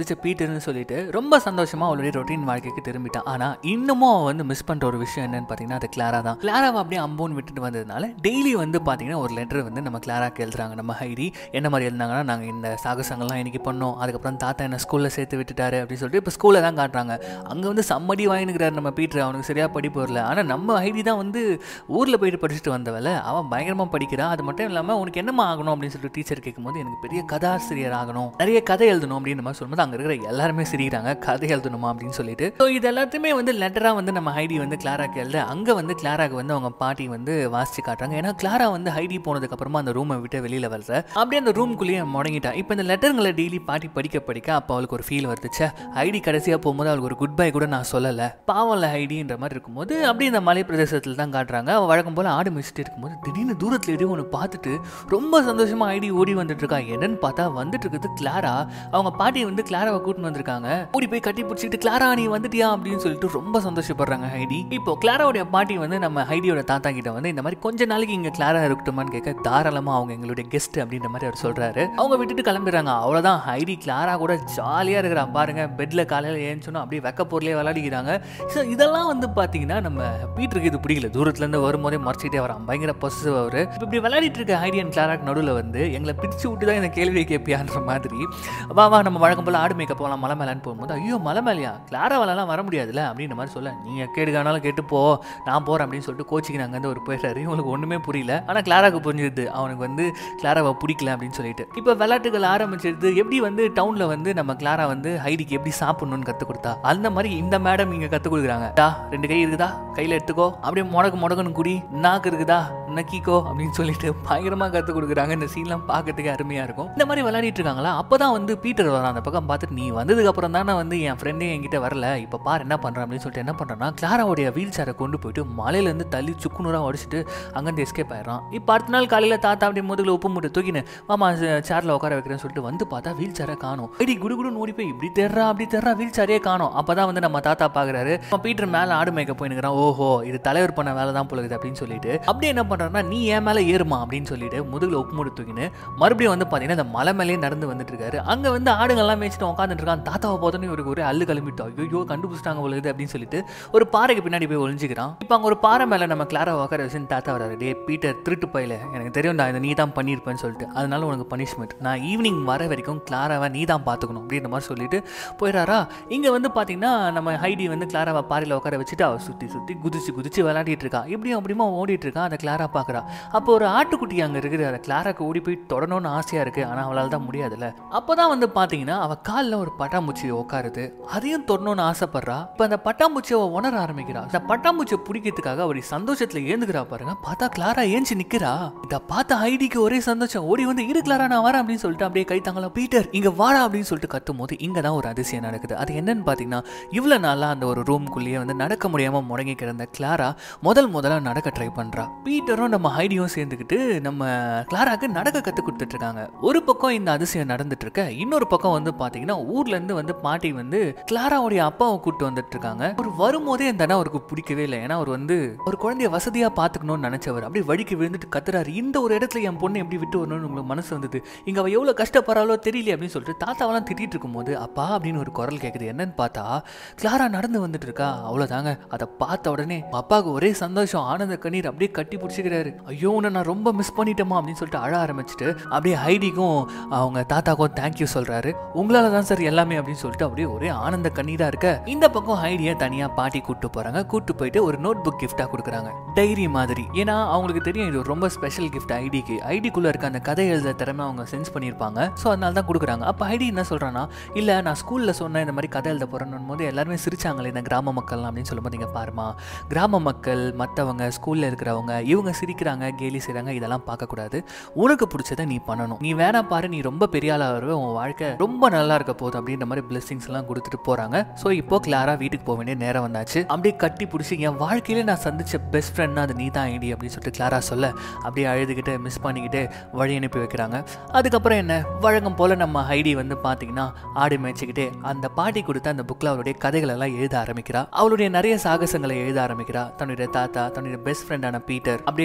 பிடிச்ச பீட்டர்னு சொல்லிட்டு ரொம்ப சந்தோஷமா அவளுடைய ரொட்டீன் வாழ்க்கைக்கு திரும்பிட்டான். ஆனா இன்னமும் அவன் வந்து மிஸ் பண்ற ஒரு விஷயம் என்னன்னு பாத்தீங்கன்னா அது கிளாரா தான். கிளாராவை அப்படியே அம்போன்னு விட்டுட்டு வந்ததுனால டெய்லி வந்து பாத்தீங்கன்னா ஒரு லெட்டர் வந்து நம்ம கிளாராக்கு எழுதுறாங்க. நம்ம ஹைடி என்ன மாதிரி எழுந்தாங்கன்னா, நாங்க இந்த சாகசங்கள்லாம் இன்னைக்கு பண்ணோம், அதுக்கப்புறம் தாத்தா என்ன ஸ்கூல்ல சேர்த்து விட்டுட்டாரு அப்படின்னு சொல்லிட்டு இப்போ ஸ்கூல்ல தான் காட்டுறாங்க. அங்க வந்து சம்மடி வாங்கினுக்கிறாரு நம்ம பீட்டர். அவனுக்கு சரியா படிப்பு வரல. ஆனா நம்ம ஹைடி தான் வந்து ஊர்ல போயிட்டு படிச்சுட்டு வந்தவல அவன் பயங்கரமா படிக்கிறான். அது மட்டும் இல்லாம உனக்கு என்னமா ஆகணும் அப்படின்னு சொல்லிட்டு டீச்சர் கேட்கும்போது எனக்கு பெரிய கதாசிரியர் ஆகணும், நிறைய கதை எழுதணும் அப்படின்னு மாதிரி சொல்லும்போது அங்க இருக்கிற எல்லாருமே சிரிக்கிறாங்க. கதை எழுதணுமா அப்படின்னு சொல்லிட்டு. ஸோ இது எல்லாத்தையுமே வந்து லெட்டரா வந்து நம்ம ஹைடி வந்து கிளாராக்கு எழுத அங்க வந்து கிளாராக்கு வந்து அவங்க பாட்டி வந்து வாசிச்சு காட்டுறாங்க. ஏன்னா கிளாரா வந்து ஹைடி போனதுக்கு அப்புறமா அந்த ரூமை விட்டு வெளியில வரல, அப்படியே அந்த ரூம்குள்ளேயே முடங்கிட்டா. இப்போ இந்த லெட்டருங்களை டெய்லி பாட்டி படிக்க அப்போ அவளுக்கு ஒரு ஃபீல் வருதுச்சு. ஹைடி கடைசியா போகும்போது அவளுக்கு ஒரு குட் பை கூட நான் சொல்லல, பாவம்ல ஹைடின்ற மாதிரி இருக்கும்போது அப்படியே இந்த மலை பிரதேசத்தில் தான் காட்டுறாங்க. அவள் வழக்கம் போல ஆடு மிச்சிட்டு இருக்கும்போது திடீர்னு தூரத்துல எதுவும் ஒன்று பார்த்துட்டு ரொம்ப சந்தோஷமா ஹைடி ஓடி வந்துட்டு இருக்கா. என்னன்னு பார்த்தா வந்துட்டு இருக்குது கிளாரா. அவங்க பாட்டி வந்து கிளாராவை கூட்டிட்டு வந்திருக்காங்க. ஓடி போய் கட்டி பிடிச்சிட்டு கிளாரா நீ வந்துட்டியா அப்படின்னு சொல்லிட்டு ரொம்ப சந்தோஷப்படுறாங்க ஹைடி. இப்போ கிளாராவுடைய பாட்டி வந்து நம்ம ஹைடியோட தாத்தா கிட்ட வந்து இந்த மாதிரி கொஞ்ச நாளைக்கு இங்க கிளாரா இருக்கட்டுமான்னு கேட்க தாராளமா அவங்க எங்களுடைய கெஸ்ட் அப்படின்ற மாதிரி அவர் சொல்றாரு. அவங்க விட்டுட்டு கிளம்பிடுறாங்க. அவ்வளவுதான், ஹைடி கிளாரா கூட ஜாலியா இருக்கிறா பாருங்க. பெட்ல காலையில ஏஞ்சோன்னா அப்படியே வெக்க பொருளே விளையாடிக்கிறாங்க. ஸோ இதெல்லாம் வந்து பாத்தீங்கன்னா நம்ம பீட்டருக்கு இது பிடிக்கல. தூரத்துல இருந்து வரும்போதே மறைச்சிட்டே வரான், பயங்கர பொசசிவ் அவரு. இப்படி விளையாடிட்டு இருக்க ஹைடி அண்ட் கிளாராக்கு நடுவில் வந்து எங்களை பிரிச்சு விட்டு தான் இந்த கேள்வியை கேட்பியான்ற மாதிரி வா நம்ம வழக்கம் போல ஆடு மேய்க்க போகலாம் மலை மேலான்னு போகும்போது ஐயோ மலை மேலையா கிளாராவாலலாம் வர முடியாதுல்ல அப்படின்ற மாதிரி சொல்ல, நீங்க கேடுக்கானாலும் கேட்டு போ நான் போறேன் அப்படின்னு சொல்லிட்டு கோச்சிக்கு நாங்கள் வந்து ஒரு போயிட்டாரு. இவங்களுக்கு ஒண்ணுமே புரியல. ஆனா கிளாராக்கு புரிஞ்சுது அவனுக்கு வந்து கிளாராவை பிடிக்கல அப்படின்னு சொல்லிட்டு. இப்போ விளையாட்டுகள் ஆரம்பிச்சிருது. எப்படி வந்து டவுன்ல வந்து நம்ம கிளாரா வந்து ஹைடிக்கு எப்படி சாப்பிடணும்னு கத்து கொடுத்தா அந்த மாதிரி இந்த மேடம் இங்க கத்து கொடுக்குறாங்க. ரெண்டு கை இருக்குதா கையில எடுத்துக்கோ, அப்படியே முடக்குன்னு குடி, நாக்கு இருக்குதா நக்கிக்கோ அப்படின்னு சொல்லிட்டு பயங்கரமா கத்து கொடுக்குறாங்க. இந்த சீன்லாம் பார்க்கறதுக்கு அருமையா இருக்கும். இந்த மாதிரி விளையாடிட்டு இருக்காங்களா, அப்பதான் வந்து பீட்டர் வரான். அந்த பக்கம் பார்த்துட்டு நீ வந்ததுக்கு அப்புறம் தானே வந்து என் ஃப்ரெண்டே என்கிட்ட வரல, இப்ப பாரு என்ன பண்றான் அப்படின்னு சொல்லிட்டு என்ன பண்றான்னா கிளாராவுடைய வீல் சேரை கொண்டு போயிட்டு மலையில இருந்து தள்ளி சுக்குநூறா உடைச்சிட்டு அங்கிருந்து எஸ்கேப் ஆயிடுறான். இப்போ அடுத்த நாள் காலையில தாத்தா அப்படி முதுகுல உப்பு மூட்டை தூக்கின்னு மாமா சேர்ல உட்கார வைக்கிறேன்னு சொல்லிட்டு வந்து பார்த்தா வீல் சேரை காணும். ஐடி குடுகுடுன்னு ஓடி போய் இப்படி தேடுறா அப்படி தேடுறா, வீல் சேரையே காணும். அப்பதான் வந்து நம்ம தாத்தா பாக்குறாரு. பீட்டர் மேல ஆடு மேய்க்க போயினுக்கிறான். ஓஹோ இது தலைவர் பண்ண வேலை தான் போலுது அப்படின்னு சொல்லிட்டு அப்படியே என்ன பண்றாருன்னா நீ ஏன் மேல ஏறுமா அப்படின்னு சொல்லிட்டு முதுகுல உப்பு மூட்டை தூக்கின்னு மறுபடியும் வந்து பாத்தீங்கன்னா இந்த மலை மேலேயே நடந்து வந்துட்டு இருக்காரு. அங்க வந்து ஆடுகள்லாம் மேய்ச்சிட்டு உட்காந்துட்டு இருக்கான். தாத்தாவை பார்த்தோன்னே இவருக்கு ஒரு அள்ளு கிளம்பிட்டு ஐயோ கண்டுபிடிச்சிட்டாங்க போலுது அப்படின்னு சொல்லிட்டு ஒரு பாறைக்கு பின்னாடி போய் ஒளிஞ்சுக்கிறான். இப்போ அங்க ஒரு பாறை மேல நம்ம கிளாரா உட்கார வச்சு தாத்தா வராரு. டே பீட்டர் திருட்டு பையில எனக்கு தெரியும்டா இதை நீ தான் பண்ணியிருப்பேன்னு சொல்லிட்டு, அதனால உனக்கு பனிஷ்மெண்ட், நான் ஈவினிங் வர வரைக்கும் கிளாராவை நீ தான் பார்த்துக்கணும் அப்படின்ற மாதிரி சொல்லிட்டு போயிடாரா. இங்க வந்து பாத்தீங்கன்னா நம்ம ஹைடி வந்து கிளாராவை பாறையில உட்கார வச்சுட்டு அவ சுத்தி சுத்தி குதிச்சு விளையாடிட்டு இருக்கா. இப்படியும் அப்படியுமா ஓடிட்டு இருக்கா. அதை கிளாரா பாக்குறா. அப்போ ஒரு ஆட்டுக்குட்டி அங்க இருக்குது. அதை கிளாராக்கு ஓடி போய் தொடணும்னு ஆசையா இருக்கு. ஆனா அவளால் தான் முடியாதுல்ல. அப்பதான் வந்து பாத்தீங்கன்னா அவ காலில் ஒரு பட்டாம்பூச்சி உட்காருது. அதையும் தொடணும்னு ஆசைப்படுறா. இப்ப அந்த பட்டாம்பூச்சியை உணர ஆரம்பிக்கிறா. அந்த பட்டாம்பூச்சியை பிடிக்கிறதுக்காக ஒரு சந்தோஷத்துல ஏந்துக்கிறா பாருங்க. பார்த்தா கிளாரா ஏஞ்சி நிக்கிறா. இதை பார்த்த ஹைடிக்கு ஒரே சந்தோஷம். ஓடி வந்து இரு கிளாரா நான் வரேன் அப்படின்னு சொல்லிட்டு அப்படியே கை தாங்களா பீட்டர் இங்க வாடா அப்படின்னு சொல்லிட்டு கத்தும் போது இங்க தான் ஒரு அதிசயம் நடக்குது. அது என்னன்னு பாத்தீங்கன்னா இவ்வளவு நாளா அந்த ஒரு ரூம்குள்ளேயே வந்து நடக்க முடியாம முடங்கி கிடந்த கிளாரா முதல்ல நடக்க ட்ரை பண்றா. பீட்டரும் நம்ம ஹைடியும் சேர்ந்துக்கிட்டு நம்ம கிளாராக்கு நடக்க கத்து கொடுத்துட்டு இருக்காங்க. ஒரு பக்கம் இந்த அதிசயம் நடந்துட்டு இருக்க, இன்னொரு பக்கம் வந்து பாத்தீங்கன்னா ஊர்ல இருந்து வந்து பாட்டி வந்து கிளாராவுடைய அப்பாவை கூப்பிட்டு வந்துட்டு இருக்காங்க. அவர் வரும்போதே அந்த இடம் அவருக்கு பிடிக்கவே இல்லை. ஏன்னா அவர் வந்து ஒரு குழந்தைய வசதியா பாத்துக்கணும்னு நினைச்சவர். அப்படியே வழிக்கு விழுந்துட்டு கத்துறாரு. இந்த ஒரு இடத்துல என் பொண்ணு எப்படி விட்டு வரணும்னு உங்களுக்கு மனசு வந்தது, இங்க அவ எவ்வளவு கஷ்டப்படுறாளோ தெரியல அப்படின்னு சொல்லிட்டு தாத்தாவெல்லாம் திட்டிட்டு இருக்கும் போது அப்பா அப்படின்னு ஒரு குரல் கேக்குது. என்னன்னு பார்த்தா கிளாரா நடந்து வந்துட்டு இருக்கா. அவ்வளவுதாங்க. அதை பார்த்த உடனே அப்பாவுக்கு ஒரே சந்தோஷம், ஆனந்த கண்ணீர் அப்படியே கட்டி பிடிச்சிக்கிறாரு. ஐயோ உன்னை நான் ரொம்ப மிஸ் பண்ணிட்டோமா அப்படின்னு சொல்லிட்டு அழ ஆரம்பிச்சுட்டு அப்படியே ஹைடிக்கும் அவங்க தாத்தாக்கும் தேங்க்யூ சொல்றாரு. உங்களால தான் சார் எல்லாமே அப்படின்னு சொல்லிட்டு அப்படியே ஒரே ஆனந்த கண்ணீரா இருக்க, இந்த பக்கம் ஹைடியை தனியா பாட்டி கூட்டு போறாங்க. கூட்டு போயிட்டு ஒரு நோட் புக் கிஃப்டா கொடுக்குறாங்க, டைரி மாதிரி. ஏன்னா அவங்களுக்கு தெரியும் இது ரொம்ப ஸ்பெஷல் கிஃப்ட் ஐடிக்கு. ஐடிக்குள்ள இருக்க அந்த கதை எழுத திறமை அவங்க சென்ஸ் பண்ணியிருப்பாங்க. ஸோ அதனால தான் கொடுக்குறாங்க. அப்போ ஐடி என்ன சொல்றான்னா, இல்லை நான் ஸ்கூல்ல சொன்னேன் இந்த மாதிரி கதை எழுத போறேன்னு போது எல்லாருமே சிரிச்சாங்களே இந்த கிராம மக்கள் அப்படின்னு சொல்லும்போது இங்க பாருமா, கிராம மக்கள் மற்றவங்க ஸ்கூல்ல இருக்கிறவங்க இவங்க சிரிக்கிறாங்க கேலி செய்றாங்க, இதெல்லாம் பார்க்கக்கூடாது. உனக்கு பிடிச்சதை நீ பண்ணணும். நீ வேணா பாரு, நீ ரொம்ப பெரிய ஆளா வருவே, உன் வாழ்க்கை ரொம்ப நல்லா இருக்க போகுது அப்படின்ற மாதிரி பிளெஸிங்ஸ் எல்லாம் கொடுத்துட்டு போறாங்க. ஸோ இப்போ கிளாரா வீட்டுக்கு போக வேண்டிய நேரம் வந்தாச்சு. அப்படியே கட்டி பிடிச்சி என் வாழ்க்கையில நான் சந்திச்ச பெஸ்ட் ஃப்ரெண்ட்னா அது நீ தான் ஐடி அப்படின்னு சொல்லிட்டு கிளாரா சொல்ல அப்படியே அழுதுகிட்டு மிஸ் பண்ணிக்கிட்டு வழி அனுப்பி வைக்கிறாங்க. அதுக்கப்புறம் என்ன வழக்கம் போல நம்ம ஹைடி வந்து பாத்தீங்கன்னா ஆடு மேய்ச்சிக்கிட்டே அந்த பாட்டி கொடுத்த அந்த புக்ல அவருடைய கதைகள் எல்லாம் எழுத ஆரம்பிக்கிறா. அவளுடைய நிறைய சாகசங்களை எழுத ஆரம்பிக்கிறா. தன்னுடைய தாத்தா, தன்னுடைய பெஸ்ட் ஃப்ரெண்டான பீட்டர், அப்படியே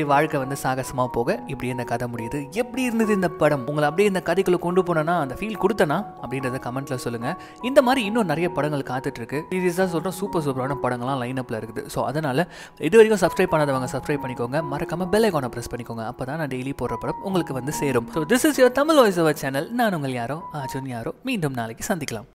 வாழ்க்கை வந்து சாகசமாக போக இப்படியே இந்த கதை முடியுது. எப்படி இருந்தது இந்த படம்? உங்களை அப்படியே இந்த கதைக்குள்ளே கொண்டு போனேன்னா அந்த ஃபீல் கொடுத்தனா அப்படின்றத கமெண்ட்டில் சொல்லுங்கள். இந்த மாதிரி இன்னும் நிறைய படங்கள் காத்துட்ருக்கு. சீரியஸாக சொல்கிறோம், சூப்பரான படங்கள்லாம் லைனப்பில் இருக்குது. ஸோ அதனால் இது வரைக்கும் சப்ஸ்கிரைப் பண்ணாதவங்க சப்ஸ்கிரைப் பண்ணிக்கோங்க. மறக்காமல் பெல் ஐகானை ப்ரெஸ் பண்ணிக்கோங்க. அப்போ தான் நான் டெய்லி போடுற படம் உங்களுக்கு வந்து சேரும். So this is your Tamil voice over channel. நான் உங்கள் யாரோ அர்ஜுன் யாரோ. மீண்டும் நாளைக்கு சந்திக்கலாம்.